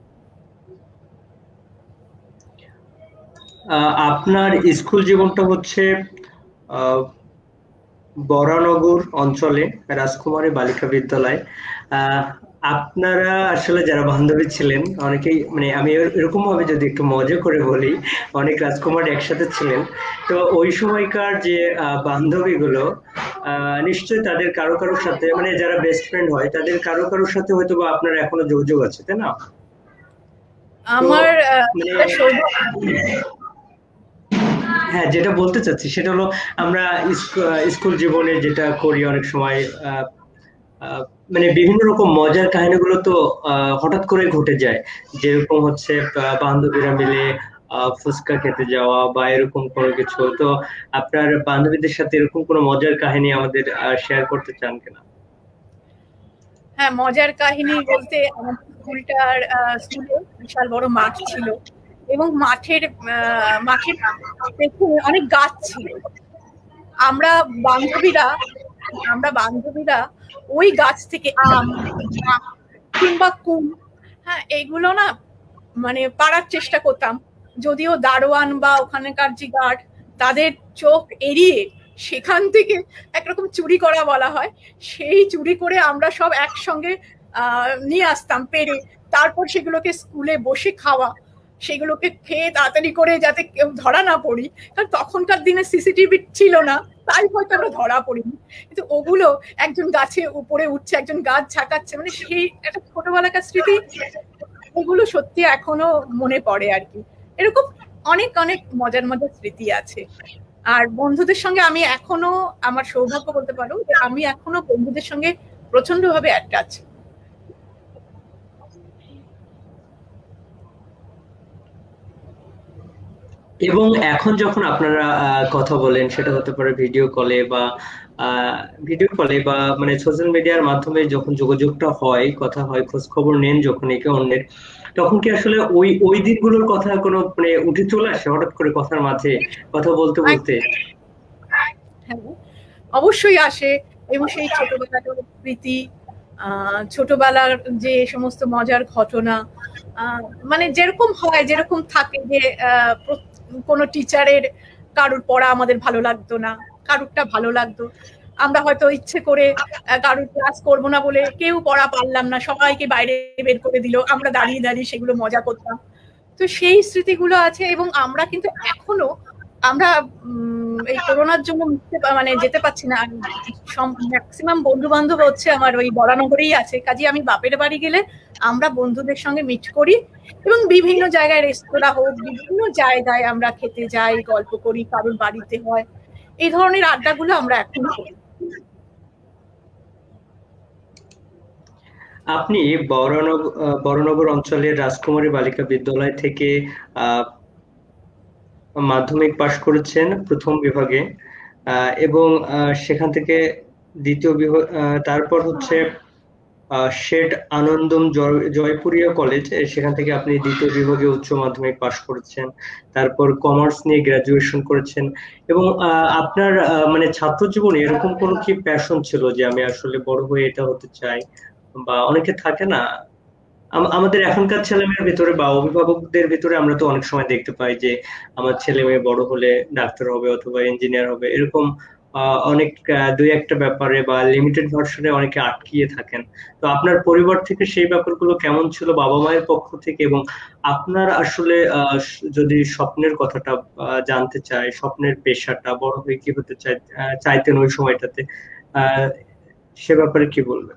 আপনার স্কুল জীবনটা হচ্ছে আহ বরানগর অঞ্চলে রাজকুমারী বালিকা বিদ্যালয়। আহ আপনারা আসলে যারা বান্ধবী ছিলেন অনেকেই, মানে আমি এরকম ভাবে যদি একটু মজা করে বলি, অনেক রাজকুমার একসাথে ছিলেন। তো ওই সময়কার যে বান্ধবীগুলো নিশ্চয়ই তাদের কারো কারোর সাথে, মানে যারা বেস্ট ফ্রেন্ড হয় তাদের কারো কারোর সাথে হয়তো বা আপনার এখনো যোগাযোগ আছে, তাই না? আমার মানে হ্যাঁ, যেটা বলতে চাচ্ছি সেটা হলো আমরা স্কুল জীবনে যেটা করি অনেক সময় আহ, আহ, মানে বিভিন্ন রকম মজার কাহিনীগুলো তো হঠাৎ করে ঘটে যায়। যেরকম হচ্ছে বান্ধবীরা মিলে ফুচকা খেতে যাওয়া বা এরকম কোনো কিছু। তো আপনার বান্ধবীদের সাথে এরকম কোনো মজার কাহিনী আমাদের শেয়ার করতে চান কিনা? হ্যাঁ, মজার কাহিনী বলতে আমাদের স্কুলে বিশাল বড় মাঠ ছিল এবং মাঠের পেছনে অনেক গাছ ছিল। আমরা বান্ধবীরা ওই গাছ থেকে আম কিংবা কুল, হ্যাঁ, এইগুলো না মানে পাড়ার চেষ্টা করতাম। যদিও দারোয়ান বা ওখানকার যে গার্ড তাদের চোখ এড়িয়ে সেখান থেকে একরকম চুরি করা বলা হয়, সেই চুরি করে আমরা সব একসঙ্গে নিয়ে আসতাম পেরে। তারপর সেগুলোকে স্কুলে বসে খাওয়া, সেগুলোকে খেয়ে তাড়াতাড়ি করে যাতে কেউ ধরা না পড়ি, কারণ তখনকার দিনে সিসিটিভি ছিল না, তাই হয়তো আমরা ধরা পড়িনি। কিন্তু ওগুলো একজন গাছে উপরে উঠছে, একজন গাছ ঝাঁকাচ্ছে, মানে সেই একটা ছোটবেলাকার স্মৃতি, ওগুলো সত্যি এখনো মনে পড়ে আর কি। এরকম অনেক অনেক মজার মজার স্মৃতি আছে। আর বন্ধুদের সঙ্গে আমি এখনো, আমার সৌভাগ্য বলতে পারো যে আমি এখনো বন্ধুদের সঙ্গে প্রচন্ড ভাবে অ্যাটাচ। এবং এখন যখন আপনারা কথা বলেন সেটা হতে পারে ভিডিও কলে বা মানে সোশ্যাল মিডিয়ার মাধ্যমে, যখন যোগাযোগটা হয়, কথা হয়, খোঁজ খবর নেন যখন একে অন্যের, তখন কি আসলে ওই ওই দিনগুলোর কথা কোনো মানে উঠে চলে আসে হঠাৎ করে কথার মাঝে কথা বলতে বলতে? হ্যাঁ, অবশ্যই আসে। এবং সেই ছোটবেলার স্মৃতি, ছোটবেলার যে সমস্ত মজার ঘটনা, মানে যেরকম হয়, যেরকম থাকে যে কোনো টিচারের কারুর পড়া আমাদের ভালো লাগতো না, কারুরটা ভালো লাগতো। আমরা হয়তো ইচ্ছে করে কারুর ক্লাস করবো না বলে কেউ পড়া পারলাম না, সবাইকে বাইরে বের করে দিল, আমরা দাঁড়িয়ে দাঁড়িয়ে সেগুলো মজা করতাম। তো সেই স্মৃতিগুলো আছে এবং আমরা কিন্তু এখনো আমরা এই করোনার জন্য মানে যেতে পারছি না। ম্যাক্সিমাম বন্ধু বান্ধব হচ্ছে আমার ওই বরানগরেই আছে, কাজে আমি বাপের বাড়ি গেলে আমরা বন্ধুদের সঙ্গে মিট করি এবং বিভিন্ন জায়গায় রেস্তোরাঁ হোক বিভিন্ন জায়গায় আমরা খেতে যাই, গল্প করি, কারোর বাড়িতে হয়, এই ধরনের আড্ডাগুলো আমরা এখন করি। আপনি বরানগর অঞ্চলের রাজকুমারী বালিকা বিদ্যালয় থেকে মাধ্যমিক পাশ করেছেন প্রথম বিভাগে, এবং সেখান থেকে দ্বিতীয় বিভাগ, তারপর হচ্ছে শেঠ আনন্দম জয়পুরিয়া কলেজ, সেখান থেকে আপনি দ্বিতীয় বিভাগে উচ্চ মাধ্যমিক পাশ করেছেন, তারপর কমার্স নিয়ে গ্রাজুয়েশন করেছেন। এবং আপনার মানে ছাত্র জীবনে এরকম কোনো কি প্যাশন ছিল যে আমি আসলে বড় হয়ে এটা হতে চাই, বা অনেকে থাকে না, আমাদের এখনকার ছেলে মেয়ের ভিতরে বা অভিভাবকদের ভিতরে আমরা তো অনেক সময় দেখতে পাই যে আমার ছেলে মেয়ে বড় হলে ডাক্তার হবে অথবা ইঞ্জিনিয়ার হবে, এরকম অনেক দুই একটা ব্যাপারে বা লিমিটেড ভার্সনে অনেকে আটকিয়ে থাকেন। তো আপনার পরিবার থেকে সেই ব্যাপারগুলো কেমন ছিল, বাবা মায়ের পক্ষ থেকে? এবং আপনার আসলে যদি স্বপ্নের কথাটা জানতে চাই, স্বপ্নের পেশাটা বড় হয়ে কি হতে চাইতেন ওই সময়টাতে, সে ব্যাপারে কি বলবেন?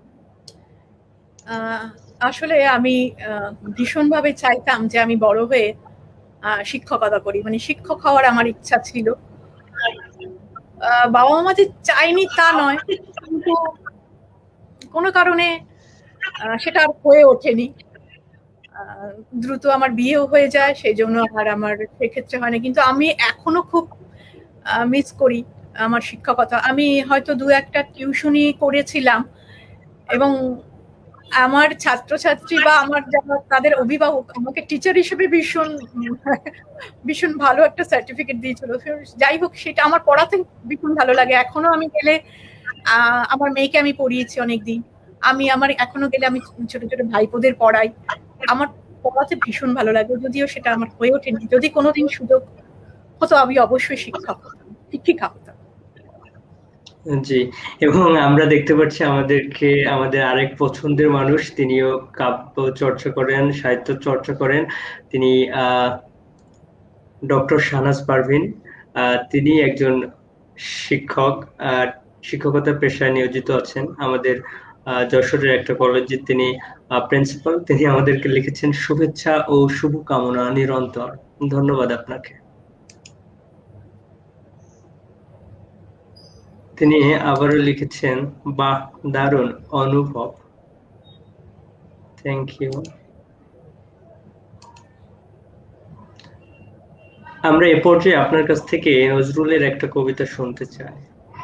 আসলে আমি ভীষণভাবে চাইতাম যে আমি বড় হয়ে শিক্ষকতা করি, মানে শিক্ষক হওয়ার আমার ইচ্ছা ছিল। বাবা মা যে চাইনি তা নয়, কিন্তু কোনো কারণে সেটা আর হয়ে ওঠেনি। দ্রুত আমার বিয়েও হয়ে যায়, সেই জন্য আর আমার সেক্ষেত্রে হয়নি। কিন্তু আমি এখনো খুব মিস করি আমার শিক্ষকতা। আমি হয়তো দু একটা টিউশনি করেছিলাম এবং আমার ছাত্রছাত্রী বা আমার যারা তাদের অভিভাবক আমাকে টিচার হিসেবে ভীষণ ভীষণ ভালো একটা সার্টিফিকেট দিয়েছিল। যাই হোক, সেটা আমার পড়াতে ভীষণ ভালো লাগে। এখনো আমি গেলে আমার মেয়েকে আমি পড়িয়েছি অনেকদিন, আমার এখনো গেলে আমি ছোট ছোট ভাইপোদের পড়াই। আমার পড়াতে ভীষণ ভালো লাগে, যদিও সেটা আমার হয়ে ওঠেনি। যদি কোনোদিন সুযোগ হতো আমি অবশ্যই শিক্ষিকা হতাম। জি, এবং আমরা দেখতে পাচ্ছি আমাদের আরেক পছন্দের মানুষ, তিনিও কাব্য চর্চা করেন, সাহিত্য চর্চা করেন। তিনি ডক্টর শাহনাজ পারভীন। তিনি একজন শিক্ষক, শিক্ষকতা পেশায় নিয়োজিত আছেন আমাদের যশোরের একটা কলেজে। তিনি প্রিন্সিপাল। তিনি আমাদেরকে লিখেছেন শুভেচ্ছা ও শুভকামনা নিরন্তর। ধন্যবাদ আপনাকে। তিনি আবারও লিখেছেন, বাহ, দারুণ অনুভব। Thank you. আমরা এ পর্যায়ে আপনার কাছ থেকে নজরুলের একটা কবিতা শুনতে চাই।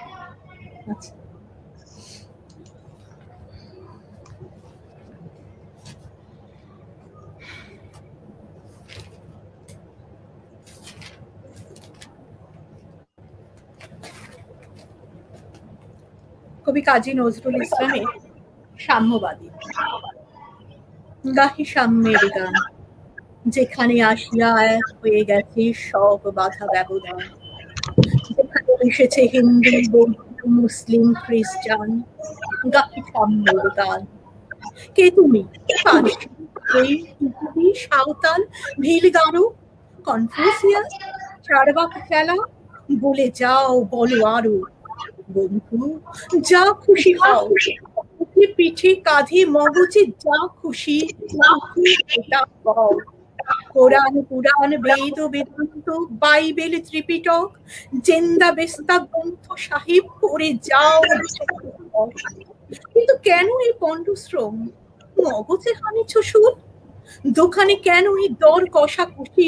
কবি কাজী নজরুল ইসলামের সাম্যবাদী। গাহি সাম্যের গান, যেখানে আসিয়া এক হয়ে গেছে সব বাধা ব্যবধান, যেখানে এসেছে হিন্দু, বৌদ্ধ, মুসলিম, খ্রিস্টান, গাহি সাম্যের গান। কে তুমি? সাঁওতাল, ভিল গারো, কনফুসিয়াস, চারবাক ফেলা, বলে যাও, বলো আরো। বন্ধু, যা খুশি হও, পিঠে কাঁধে মগজে যা খুশি কোরআন, পুরাণ, বেদ, বেদান্ত, বাইবেল, ত্রিপিটক, জেন্দা বেস্তা গ্রন্থ সাহিব পড়ে যাও। কিন্তু কেন এই পণ্ডশ্রম? মগজে হানিছ সুর? দোকানে কেন এই দর কষাকষি?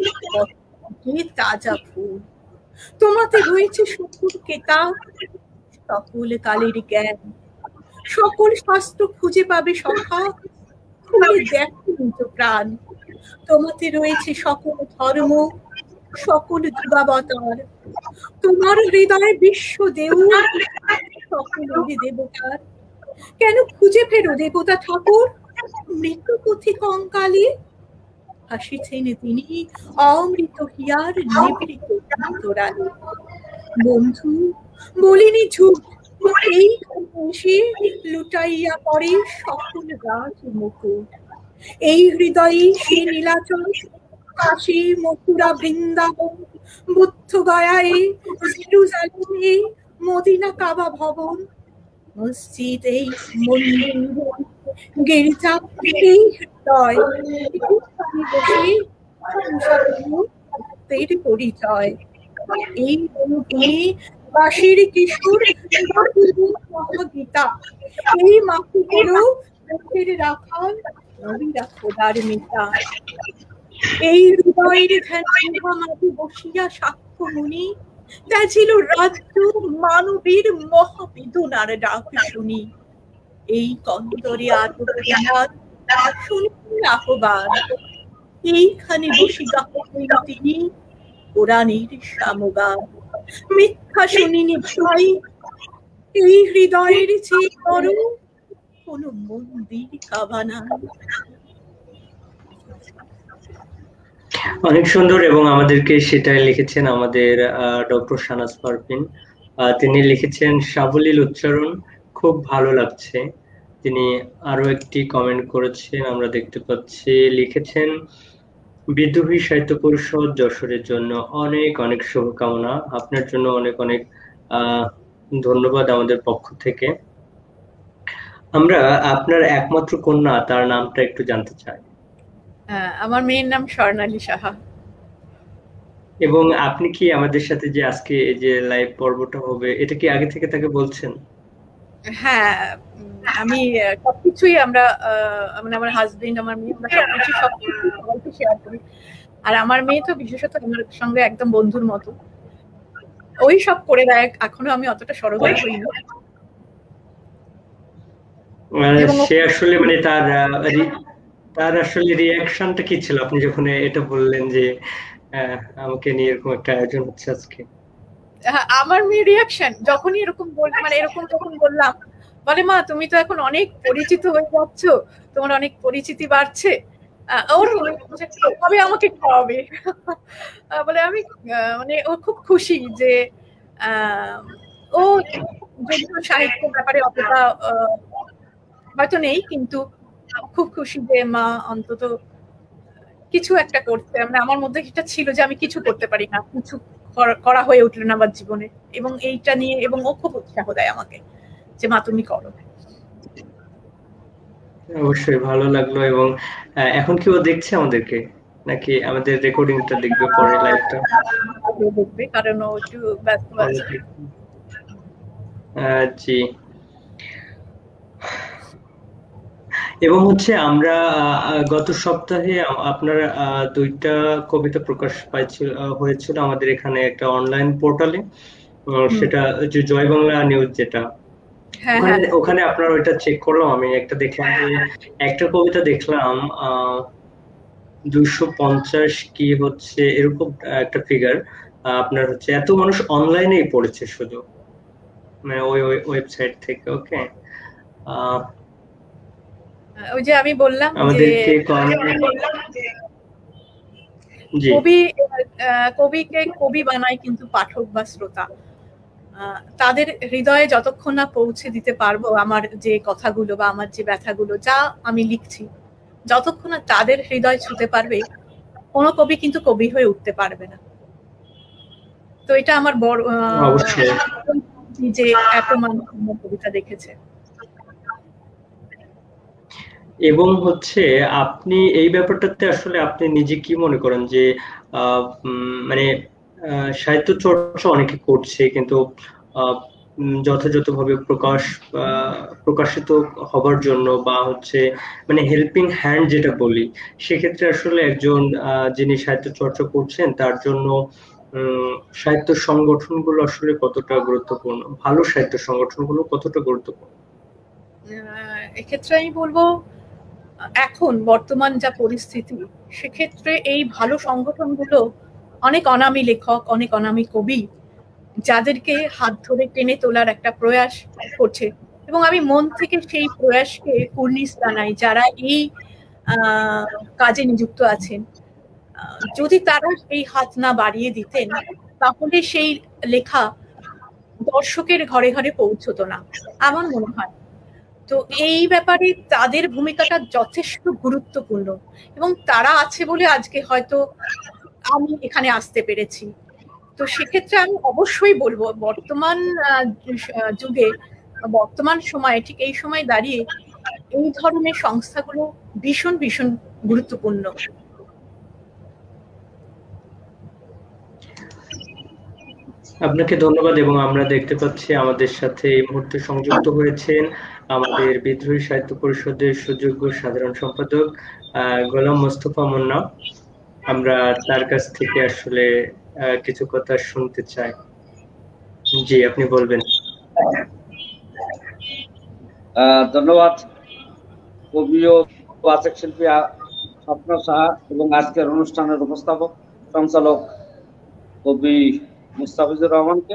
তাজা ফুল তোমাতে রয়েছে সকল কেতাব, সকল কালের জ্ঞান, সকল শাস্ত্র খুঁজে পাবে সখা, খুলে দেখো নিজ প্রাণ। তোমাতে রয়েছে সকল ধর্ম, সকল যুগাবতার, তোমার হৃদয়ে বিশ্ব দেউল, সকল দেবতার। কেন খুঁজে ফেরো দেবতা ঠাকুর মৃত্যু পথি কঙ্কালে? হাসিছেন তিনি অমৃত হিয়ার নিবৃত তোরালে। বন্ধু, বলিনি ঝুট, এই এসে লুটাইয়া পড়ে সকল রাজ মুকুট। এই হৃদয়ে সে নীলাচল কাশী, মথুরা, বৃন্দাবন, বুদ্ধ গয়ায়, জেরুজালেমে, মদিনা, কাবা ভবন, মসজিদ, এই মন্দির, গির্জা, এই হৃদয়, এইখানে বসে সংসারের পরিচয়। এই অনুভূমি বাঁশির কিশোর মহাগীতা, এই মাটিগুলো মুখের রাখাল, নবীরা খোদার মিতা। এই হৃদয়ের ধ্যান মাঝে বসিয়া সাক্ষ্য মুনি, তা ছিল রাজ্য মানবীর মহাবেদনার ডাক শুনি। এই কন্দরে আত্মপ্রতিবাদ শুনি আহ্বান, এইখানে বসি গাহিলেন তিনি কোরআনের সামগান। মিথ্যা শুনিনি ভাই, এই হৃদয়ের চেয়ে বড় কোন মন্দির কাবা নাই। অনেক সুন্দর, এবং আমাদেরকে সেটাই লিখেছেন আমাদের ডক্টর শাহনাজ পারভীন। তিনি লিখেছেন সাবলীল উচ্চারণ, খুব ভালো লাগছে। তিনি আরো একটি কমেন্ট করেছেন, আমরা দেখতে পাচ্ছি, লিখেছেন বিদ্রোহী সাহিত্য পরিষদ যশোরের জন্য অনেক অনেক শুভকামনা। আপনার জন্য অনেক অনেক ধন্যবাদ আমাদের পক্ষ থেকে। আমরা আপনার একমাত্র কন্যা, তার নামটা একটু জানতে চাই। আমার মেয়ের নাম স্বর্ণালী সাহা। এবং আপনি কি আমাদের সাথে যে আজকে এই যে লাইভ পর্বটা হবে, এটা কি আগে থেকে তাকে বলছেন? হ্যাঁ, আমি সবকিছুই আমরা মানে আমার হাজবেন্ড, আমার মেয়ে, আমরা সবকিছু সবাইকে শেয়ার করি। আর আমার মেয়ে তো বিশেষত আমার সঙ্গে একদম বন্ধুর মতো, ওই সব করে দেয়। এখনো আমি অতটা সরগর হইনি। সে আসলে মানে তার আসলে রিয়াকশনটা কি ছিল আপনি যখন এটা বললেন যে আমাকে নিয়ে এরকম একটা আয়োজন হচ্ছে আজকে? আমার মেয়ের রিয়াকশন যখনই এরকম মানে এরকম যখন বললাম, বলে মা তুমি তো এখন অনেক পরিচিত হয়ে যাচ্ছ, তোমার অনেক পরিচিতি বাড়ছে, ওর কবে আমাকে খাওয়াবে। বলে আমি মানে ও খুব খুশি যে ও যদিও সাহিত্যের ব্যাপারে অতটা হয়তো নেই, কিন্তু খুব খুশি যে মা অন্তত কিছু একটা করতে। মানে আমার মধ্যে এটা ছিল যে আমি কিছু করতে পারি না, কিছু করা হয়ে উঠলো না আমার জীবনে, এবং এইটা নিয়ে, এবং ও খুব উৎসাহ দেয় আমাকে যে মা তুমি করো। অবশ্যই ভালো লাগলো। এবং এখন কি ও দেখছে আমাদেরকে, নাকি আমাদের রেকর্ডিংটা দেখবে পরে লাইভটা? দেখবে, কারণ ও একটু ব্যস্ত আছে। জি। এবং হচ্ছে আমরা গত সপ্তাহে আপনার দুইটা কবিতা প্রকাশ হয়েছিল আমাদের এখানে একটা অনলাইন পোর্টালে, সেটা যে জয় বাংলা নিউজ, যেটা ওখানে আপনার ওইটা চেক করলাম, আমি একটা দেখলাম যে একটা কবিতা দেখলাম 250 কি হচ্ছে এরকম একটা ফিগার আপনার হচ্ছে, এত মানুষ অনলাইনেই পড়েছে শুধু, মানে ওই ওয়েবসাইট থেকে। ওকে, ওই যে আমি বললাম আমাদেরকে কবিকে কবি বানায় কিন্তু পাঠক বা শ্রোতা। তাদের হৃদয়ে যতক্ষণ না পৌঁছে দিতে পারবো আমার যে কথাগুলো বা আমার যে ব্যথাগুলো যা আমি লিখছি, যতক্ষণ না তাদের হৃদয় ছুঁতে পারবে, কোনো কবি কিন্তু কবি হয়ে উঠতে পারবে না। তো এটা আমার বড় যে এত মানুষ কবিতা দেখেছে। এবং হচ্ছে আপনি এই ব্যাপারটাতে আসলে আপনি নিজে কি মনে করেন যে মানে সাহিত্য চর্চা অনেকে করছে, কিন্তু যথাযথভাবে প্রকাশিত হবার জন্য বা হচ্ছে মানে হেল্পিং হ্যান্ড যেটা বলি, সেক্ষেত্রে আসলে একজন যিনি সাহিত্য চর্চা করছেন তার জন্য সাহিত্য সংগঠনগুলো আসলে কতটা গুরুত্বপূর্ণ, ভালো সাহিত্য সংগঠনগুলো কতটা গুরুত্বপূর্ণ? এক্ষেত্রে আমি বলবো এখন বর্তমান যা পরিস্থিতি, সেক্ষেত্রে এই ভালো সংগঠনগুলো অনেক অনামী লেখক, অনেক অনামী কবি যাদেরকে হাত ধরে টেনে তোলার একটা প্রয়াস করছে, এবং আমি মন থেকে সেই প্রয়াসকে কুর্নিশ জানাই যারা এই কাজে নিযুক্ত আছেন। যদি তারা এই হাত না বাড়িয়ে দিতেন, তাহলে সেই লেখা দর্শকের ঘরে ঘরে পৌঁছতো না, আমার মনে হয়। তো এই ব্যাপারে তাদের ভূমিকাটা যথেষ্ট গুরুত্বপূর্ণ, এবং তারা আছে বলে আজকে হয়তো আমি এখানে আসতে পেরেছি। তো সেক্ষেত্রে আমি অবশ্যই বলবো বর্তমান যুগে, বর্তমান সময়ে, ঠিক এই সময় দাঁড়িয়ে এই ধরনের সংস্থাগুলো ভীষণ ভীষণ গুরুত্বপূর্ণ। আপনাকে ধন্যবাদ। এবং আমরা দেখতে পাচ্ছি আমাদের সাথে এই মুহূর্তে সংযুক্ত হয়েছেন আমাদের বিদ্রোহী সাহিত্য পরিষদের সুযোগ্য সাধারণ সম্পাদক গোলাম মোস্তফা মুন্না। আমরা তার কাছ থেকে আসলে কিছু কথা শুনতে চাই। জি, আপনি বলবেন। ধন্যবাদ কবি ও বাচক শিল্পী স্বপ্ন সাহা এবং আজকের অনুষ্ঠানের উপস্থাপক সঞ্চালক কবি মুস্তাফিজুর রহমানকে।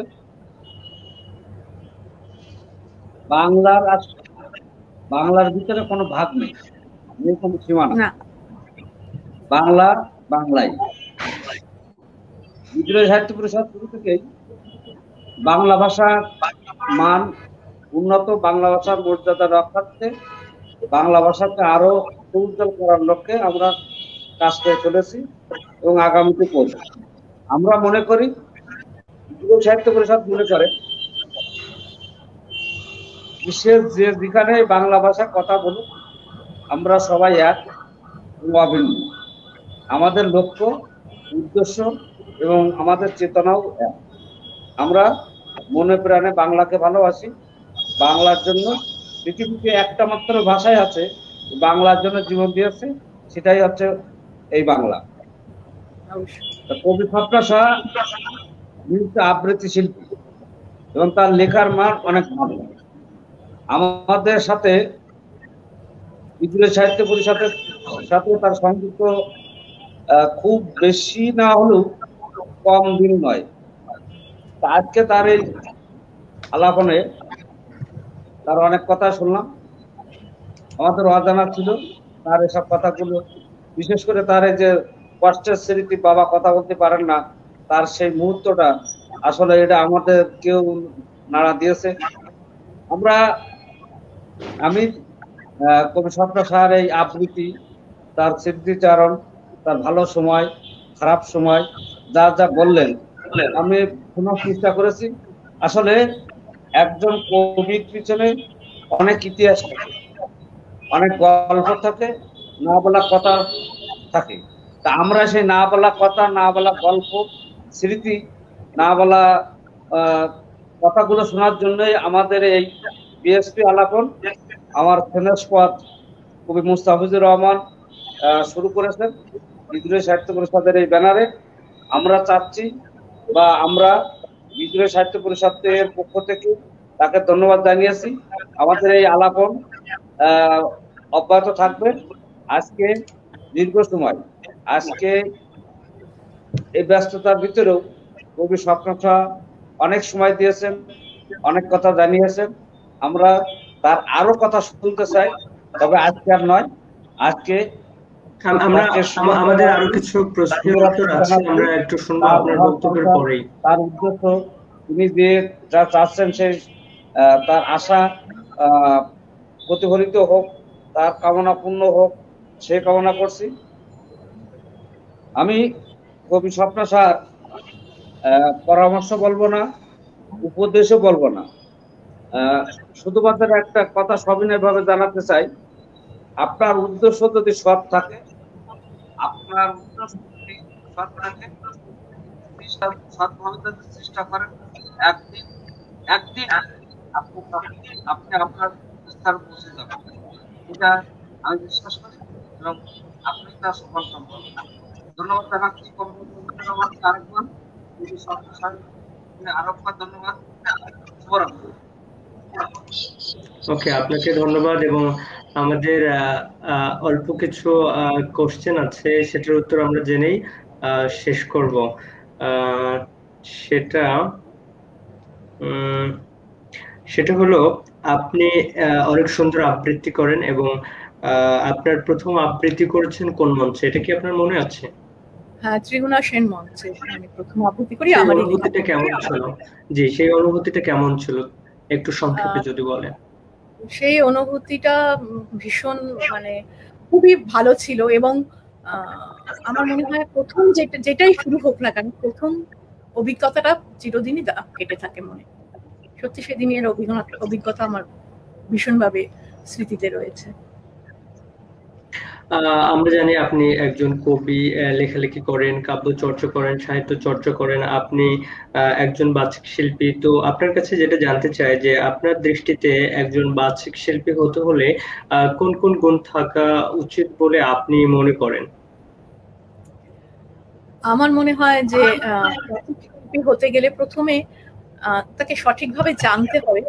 বাংলার ভিতরে কোনো ভাগ নেই, কোনো সীমানা। বাংলা বাংলাই। বিদ্রোহী সাহিত্য পরিষদ শুরু থেকেই বাংলা ভাষার মান উন্নত, বাংলা ভাষার মর্যাদা রক্ষার্থে, বাংলা ভাষাকে আরো উজ্জ্বল করার লক্ষ্যে আমরা কাজ করে চলেছি এবং আগামীতে করব। আমরা মনে করি, বিদ্রোহী সাহিত্য পরিষদ মনে করে, বিশ্বের যেখানে বাংলা ভাষা কথা বলুক আমরা সবাই এক এবং অভিন্ন। আমাদের লক্ষ্য, উদ্দেশ্য এবং আমাদের চেতনাও এক। আমরা মনে প্রাণে বাংলাকে ভালোবাসি। বাংলার জন্য পৃথিবীতে একটা মাত্র ভাষাই আছে বাংলার জন্য জীবন দিয়েছে, সেটাই হচ্ছে এই বাংলা। কবি স্বপ্ন সাহা আবৃত্তি শিল্পী এবং তার লেখার মান অনেক ভালো। আমাদের সাথে বিদ্রোহী সাহিত্য পরিষদের সাথে তার সংযুক্ত খুব বেশি না হলেও কম দিন নয়। আজকে তার এই আলাপনে তার অনেক কথা শুনলাম, আমাদের অজানা ছিল তার এসব কথাগুলো। বিশেষ করে তার এই যে কষ্টের স্মৃতি, বাবা কথা বলতে পারেন না, তার সেই মুহূর্তটা আসলে এটা আমাদের কেউ নাড়া দিয়েছে। আমি কবি স্বপ্ন সাহার এই আবৃত্তি, তার স্মৃতিচারণ, তার ভালো সময়, খারাপ সময়, যা যা বললেন আমি শোনার চেষ্টা করেছি। আসলে একজন কবির পিছনে অনেক ইতিহাস থাকে, অনেক গল্প থাকে, না বলা কথা থাকে। তা আমরা সেই না বলা কথা, না বলা গল্প, স্মৃতি, না বলা কথাগুলো শোনার জন্যই আমাদের এই বিএসপি আলাপন, আমার ফেনেসপথ কবি মুস্তাফিজুর রহমান শুরু করেছেন বিদ্রোহী সাহিত্য পরিষদের এই ব্যানারে। আমরা চাচ্ছি, বা আমরা বিদ্রোহী সাহিত্য পরিষদের পক্ষ থেকে তাকে ধন্যবাদ জানিয়েছি। আমাদের এই আলাপন অব্যাহত থাকবে। আজকে দীর্ঘ সময়, আজকে এই ব্যস্ততার ভিতরেও কবি স্বপ্ন সাহা অনেক সময় দিয়েছেন, অনেক কথা জানিয়েছেন। আমরা তার আরো কথা শুনতে চাই, তবে আজকে আর নয়। আজকে আমাদের আরো কিছু প্রশ্নের উত্তর আছে, আমরা একটু শুনবো আপনার বক্তব্যের পরেই। তার উদ্দেশ্য, তিনি যে যা চাচ্ছেন সেই তার আশা প্রতিফলিত হোক, তার কামনা পূর্ণ হোক, সে কামনা করছি। আমি কবি স্বপ্ন সাহার পরামর্শ বলবো না, উপদেশও বলবো না, শুধুমাত্র একটা কথা সবিনয় ভাবে জানাতে চাই। আপনার উদ্দেশ্য যদি সৎ থাকে, আপনার উদ্দেশ্য যদি সৎ থাকে, সৎভাবে যদি চেষ্টা করেন, একদিন আপনি আপনার স্থান পৌঁছে যাবেন। এটা আমি বিশ্বাস করি এবং আপনি তা সফল করবেন। ধন্যবাদ জানাচ্ছি আরেকবার আরেকবার ধন্যবাদ। ওকে, আপনাকে ধন্যবাদ। এবং আমাদের অল্প কিছু কোশ্চেন আছে, সেটার উত্তর আমরা জেনেই শেষ করব। সেটা হলো, আপনি অনেক সুন্দর আবৃত্তি করেন এবং আপনার প্রথম আবৃত্তি করেছেন কোন মঞ্চে, এটা কি আপনার মনে আছে? হ্যাঁ, ত্রিগুণা সেন মঞ্চে আমি প্রথম আবৃত্তি করি। আমার অনুভূতিটা কেমন ছিল? জি, সেই অনুভূতিটা কেমন ছিল একটু সংক্ষেপে যদি বলেন। সেই অনুভূতিটা ভীষণ মানে খুবই ভালো ছিল। এবং আমার মনে হয় প্রথম যেটাই শুরু হোক না কেন, প্রথম অভিজ্ঞতাটা চিরদিনই কেটে থাকে মনে। সত্যি সেদিনের অভিজ্ঞতা আমার ভীষণভাবে স্মৃতিতে রয়েছে। আমরা জানি আপনি একজন কবি, লেখালেখি করেন, কাব্য চর্চা করেন, সাহিত্য চর্চা করেন, আপনি একজন বাচিক শিল্পী। তো আপনার কাছে যেটা জানতে চাই যে আপনার দৃষ্টিতে একজন বাচিক শিল্পী হতে হলে কোন কোন গুণ থাকা উচিত বলে আপনি মনে করেন? আমার মনে হয় যে বাচিক শিল্পী হতে গেলে প্রথমে তাকে সঠিকভাবে জানতে হবে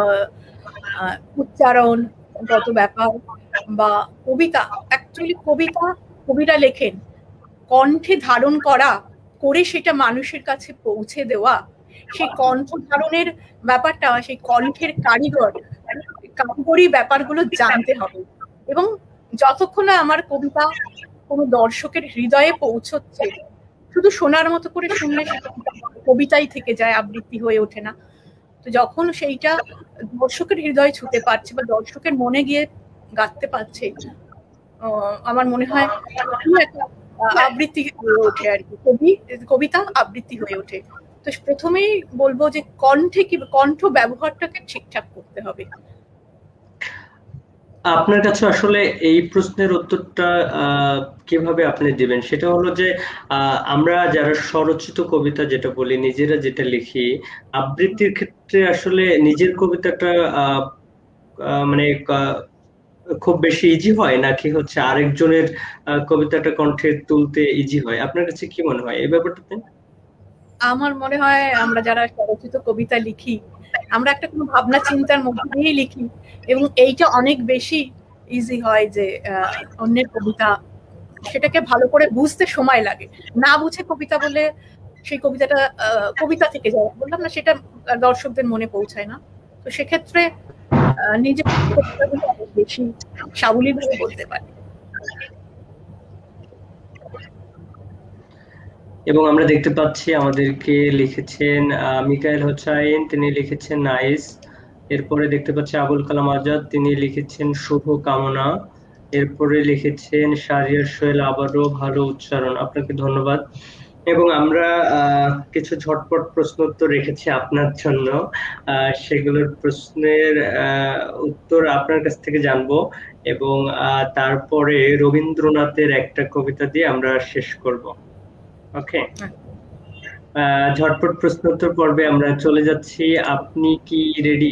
উচ্চারণ গত ব্যাপার বা কবিতা। অ্যাকচুয়ালি কবিরা লেখেন, কণ্ঠে ধারণ করে সেটা মানুষের কাছে পৌঁছে দেওয়া, সেই কণ্ঠ ধারণের ব্যাপারটা, সেই কণ্ঠের কারিগরি ব্যাপারগুলো জানতে হবে। এবং যতক্ষণ না আমার কবিতা কোনো দর্শকের হৃদয়ে পৌঁছচ্ছে, শুধু শোনার মতো করে শুনলে সেটা কবিতাই থেকে যায়, আবৃত্তি হয়ে ওঠে না। তো যখন সেইটা দর্শকের হৃদয়ে ছুঁতে পারছে বা দর্শকের মনে গিয়ে গাঁথতে পারছে, আমার মনে হয় একটা আবৃত্তি হয়ে ওঠে আর কি, কবিতা আবৃত্তি হয়ে ওঠে। তো প্রথমেই বলবো যে কণ্ঠ ব্যবহারটাকে ঠিকঠাক করতে হবে। আপনার কাছে আসলে এই প্রশ্নের উত্তরটা কিভাবে আপনি দিবেন, সেটা হলো যে আমরা যারা স্বরচিত কবিতা যেটা বলি, নিজেরা যেটা লিখি, আবৃত্তির ক্ষেত্রে আসলে নিজের কবিতাটা মানে খুব বেশি ইজি হয় নাকি হচ্ছে আরেকজনের কবিতাটা কণ্ঠে তুলতে ইজি হয়? আপনার কাছে কি মনে হয় এই ব্যাপারটাতে? আমার মনে হয় আমরা যারা স্বরচিত কবিতা লিখি, আমরা একটা কোনো ভাবনা চিন্তার মধ্যে দিয়েই লিখি, এবং এইটা অনেক বেশি ইজি হয় যে অন্যের কবিতা সেটাকে ভালো করে বুঝতে সময় লাগে। না বুঝে কবিতা বলে সেই কবিতাটা কবিতা থেকে যায়, বললাম না, সেটা দর্শকদের মনে পৌঁছায় না। তো সেক্ষেত্রে নিজের কবিতাগুলো অনেক বেশি সাবলীলভাবে বলতে পারে। এবং আমরা দেখতে পাচ্ছি আমাদেরকে লিখেছেন মিকাইল হোসাইন, তিনি লিখেছেন নাইস। এরপরে দেখতে পাচ্ছি আবুল কালাম আজাদ, তিনি লিখেছেন শুভ কামনা। এরপরে লিখেছেন শাহরিয়ার সোহেল, আবারও ভালো উচ্চারণ, আপনাকে ধন্যবাদ। এবং আমরা কিছু ঝটপট প্রশ্ন উত্তর রেখেছি আপনার জন্য, সেগুলোর প্রশ্নের উত্তর আপনার কাছ থেকে জানবো, এবং তারপরে রবীন্দ্রনাথের একটা কবিতা দিয়ে আমরা শেষ করব। ওকে, ঝটপট প্রশ্ন উত্তর পর্বে আমরা চলে যাচ্ছি। আপনি কি রেডি?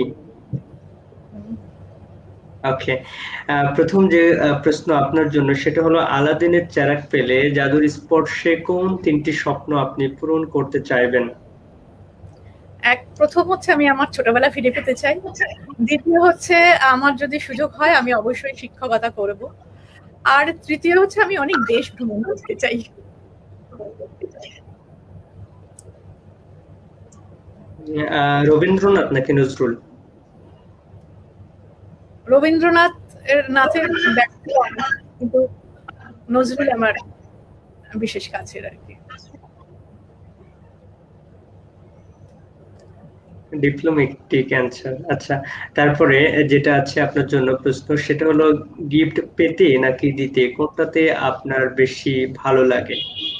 ওকে, প্রথম যে প্রশ্ন আপনার জন্য সেটা হলো, আলাদিনের চেরাগ পেলে জাদুর স্পর্শে কোন তিনটি স্বপ্ন আপনি পূরণ করতে চাইবেন? প্রথম হচ্ছে আমি আমার ছোটবেলা ফিরে পেতে চাই। দ্বিতীয় হচ্ছে আমার যদি সুযোগ হয় আমি অবশ্যই শিক্ষকতা করব। আর তৃতীয় হচ্ছে আমি অনেক দেশ ভ্রমণ করতে চাই। রবীন্দ্রনাথ নাকি নজরুল? নাথের কিন্তু নজরুল আমার বিশেষ কাছের আর কি। Diplomatic answer. আচ্ছা, তারপরে যেটা আছে আপনার জন্য প্রশ্ন সেটা হলো, গিফট পেতে নাকি দিতে, কোনটাতে আপনার বেশি ভালো লাগে?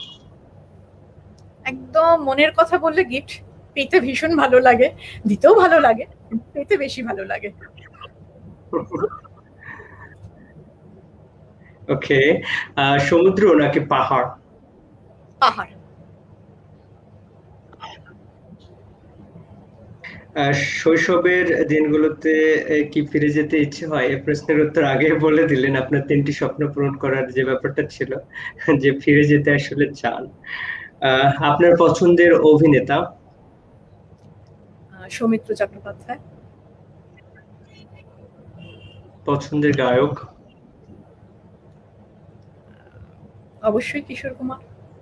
একদম মনের কথা বললে গিফট পেতে ভীষণ ভালো লাগে, দিতেও ভালো লাগে, পেতে বেশি ভালো লাগে। ওকে, সমুদ্র নাকি পাহাড়? পাহাড়। শৈশবের দিনগুলোতে কি ফিরে যেতে ইচ্ছে হয়? এই প্রশ্নের উত্তর আগে বলে দিলেন, আপনার তিনটি স্বপ্ন পূরণ করার যে ব্যাপারটা ছিল, যে ফিরে যেতে আসলে চান। আপনার পছন্দের অভিনেতা? সৌমিত্র চট্টোপাধ্যায়। পছন্দের গায়ক? অবশ্যই কিশোর কুমার।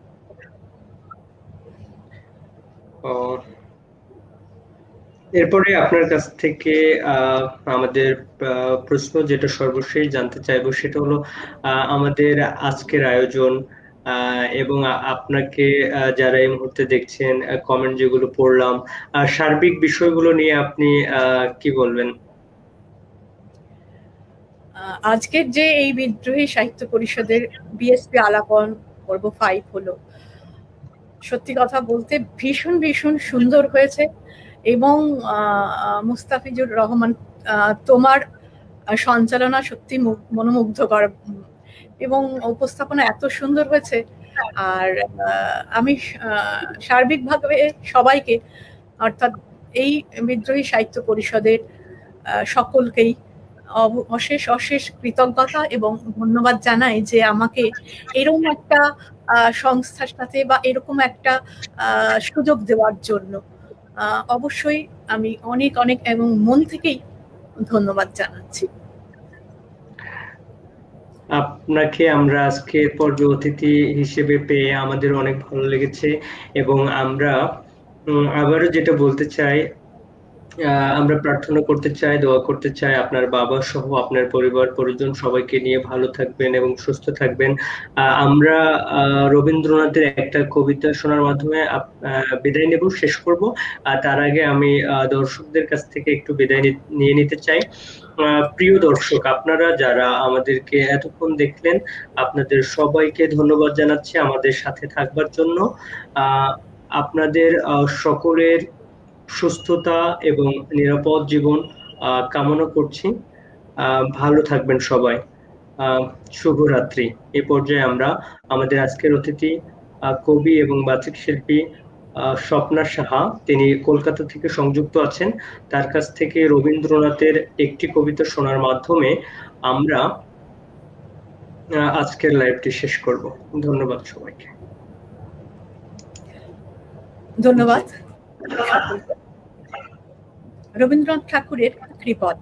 এরপরে আপনার কাছ থেকে আমাদের প্রশ্ন যেটা সর্বশেষ জানতে চাইবো সেটা হলো, আমাদের আজকের আয়োজন এবং আপনাকে যারা এই মুহূর্তে দেখছেন, কমেন্ট যেগুলো পড়লাম, সার্বিক বিষয়গুলো নিয়ে আপনি কি বলবেন? আজকের যে এই বিদ্রোহী সাহিত্য পরিষদের বিএসপি আলাপন পর্ব 5 হলো, সত্যি কথা বলতে ভীষণ ভীষণ সুন্দর হয়েছে। এবং মুস্তাফিজুর রহমান, তোমার সঞ্চালনা সত্যি মনোমুগ্ধকর এবং উপস্থাপনা এত সুন্দর হয়েছে। আর আমি সার্বিকভাবে সবাইকে, অর্থাৎ এই বিদ্রোহী সাহিত্য পরিষদের সকলকেই অশেষ অশেষ কৃতজ্ঞতা এবং ধন্যবাদ জানাই যে আমাকে এরকম একটা সংস্থার সাথে বা এরকম একটা সুযোগ দেওয়ার জন্য অবশ্যই আমি অনেক অনেক এবং মন থেকেই ধন্যবাদ জানাচ্ছি। আপনাকে আমরা আজকের পর্বে অতিথি হিসেবে পেয়ে আমাদের অনেক ভালো লেগেছে এবং আমরা আবারও যেটা বলতে চাই, আমরা প্রার্থনা করতে চাই, দোয়া করতে চাই আপনার বাবা সহ আপনার পরিবার পরিজন সবাইকে নিয়ে ভালো থাকবেন এবং সুস্থ থাকবেন। আমরা রবীন্দ্রনাথের একটা কবিতা শোনার মাধ্যমে বিদায় নেব, শেষ করব। তার আগে আমি দর্শকদের কাছ থেকে একটু বিদায় নিয়ে নিতে চাই। প্রিয় দর্শক, আপনারা যারা আমাদেরকে এতক্ষণ দেখলেন, আপনাদের সবাইকে ধন্যবাদ জানাচ্ছি আমাদের সাথে থাকবার জন্য। আপনাদের সকলের সুস্থতা এবং নিরাপদ জীবন কামনা করছি। ভালো থাকবেন সবাই। শুভরাত্রি। এই পর্যায়ে আমরা আমাদের আজকের অতিথি কবি এবং বাচিক শিল্পী স্বপ্না সাহা, তিনি কলকাতা থেকে সংযুক্ত আছেন। তার কাছ থেকে রবীন্দ্রনাথের একটি কবিতা শোনার মাধ্যমে আমরা আজকের লাইভটি শেষ করব। ধন্যবাদ সবাইকে। ধন্যবাদ। রবীন্দ্রনাথ ঠাকুরের ত্রিপদ।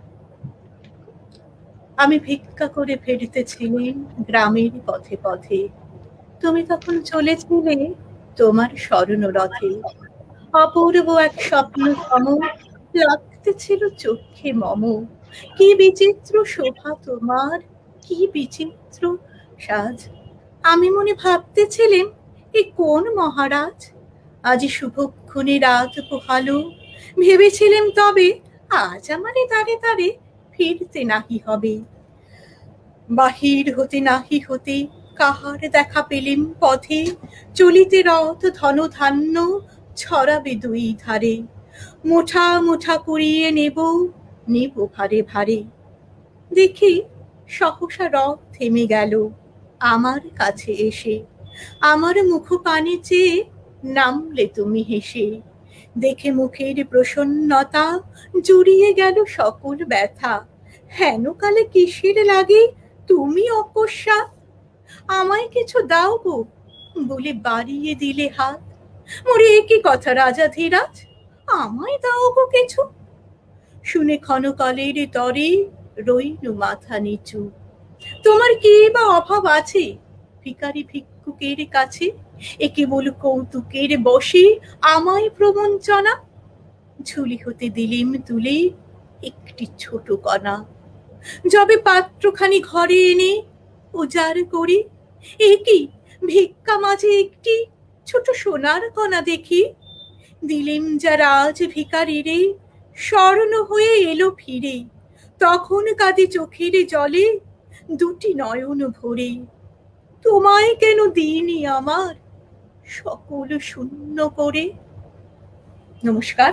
আমি ভিক্ষা করে ফিরিতেছিলেন গ্রামের পথে পথে, তুমি তখন চলেছিলে তোমার স্মরণরথে। অপূর্ব এক স্বপ্ন সম লাগতেছিল চোখে মম। কি বিচিত্র শোভা তোমার, কি বিচিত্র সাজ। আমি মনে ভাবতেছিলেন এ কোন মহারাজ, আজি শুভক্ষণে রাত পোহালো। ভেবেছিলেম তবে আজ আমারে তারে তারে ফিরতে নাহি হবে। বাহির হতে নাহি হতে কাহার দেখা পেলেম পথে, চলিতে রথ ধন ধান্য ছড়াবে দুই ধারে। মুঠা মুঠা কুড়িয়ে নেব নেব ভারে ভারে। দেখি সহসা রথ থেমে গেল আমার কাছে এসে। আমার মুখ পানে চেয়ে নামলে তুমি হেসে। দেখে মুখের প্রসন্নতা জুড়িয়ে গেল সকল ব্যথা। হেন কালে কিসের লাগে তুমি অকস্মাৎ, আমায় কিছু দাও গো বলে বাড়িয়ে দিলে হাত। মোরে একই কথা রাজা ধীরাজ, আমায় দাও গো কিছু। শুনে ক্ষণকালের তরে রইনু মাথা নিচু। তোমার কি বা অভাব আছে ভিখারি ভিক্ষুকের কাছে, এ কেবল কৌতুকের বসে আমায় প্রবঞ্চনা। ঝুলি হতে দিলিম তুলে একটি ছোট কণা, যবে পাত্রখানি ঘরে এনে উজাড় করি, এ কি ভিক্ষা মাঝে একটি ছোট সোনার কণা দেখি। দিলিম যা রাজ ভিখারিরে স্বর্ণ হয়ে এলো ফিরে। তখন কাঁদে চোখের জলে দুটি নয়ন ভরে। তোমায় কেন দিইনি আমার সকল শূন্য করে। নমস্কার,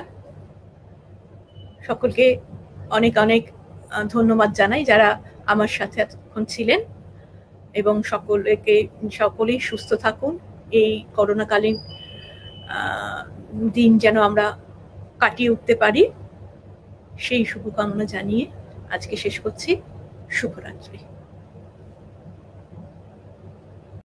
সকলকে অনেক অনেক ধন্যবাদ জানাই যারা আমার সাথে এতক্ষণ ছিলেন, এবং সকলেই সুস্থ থাকুন। এই করোনাকালীন দিন যেন আমরা কাটিয়ে উঠতে পারি, সেই শুভকামনা জানিয়ে আজকে শেষ করছি। শুভরাত্রি।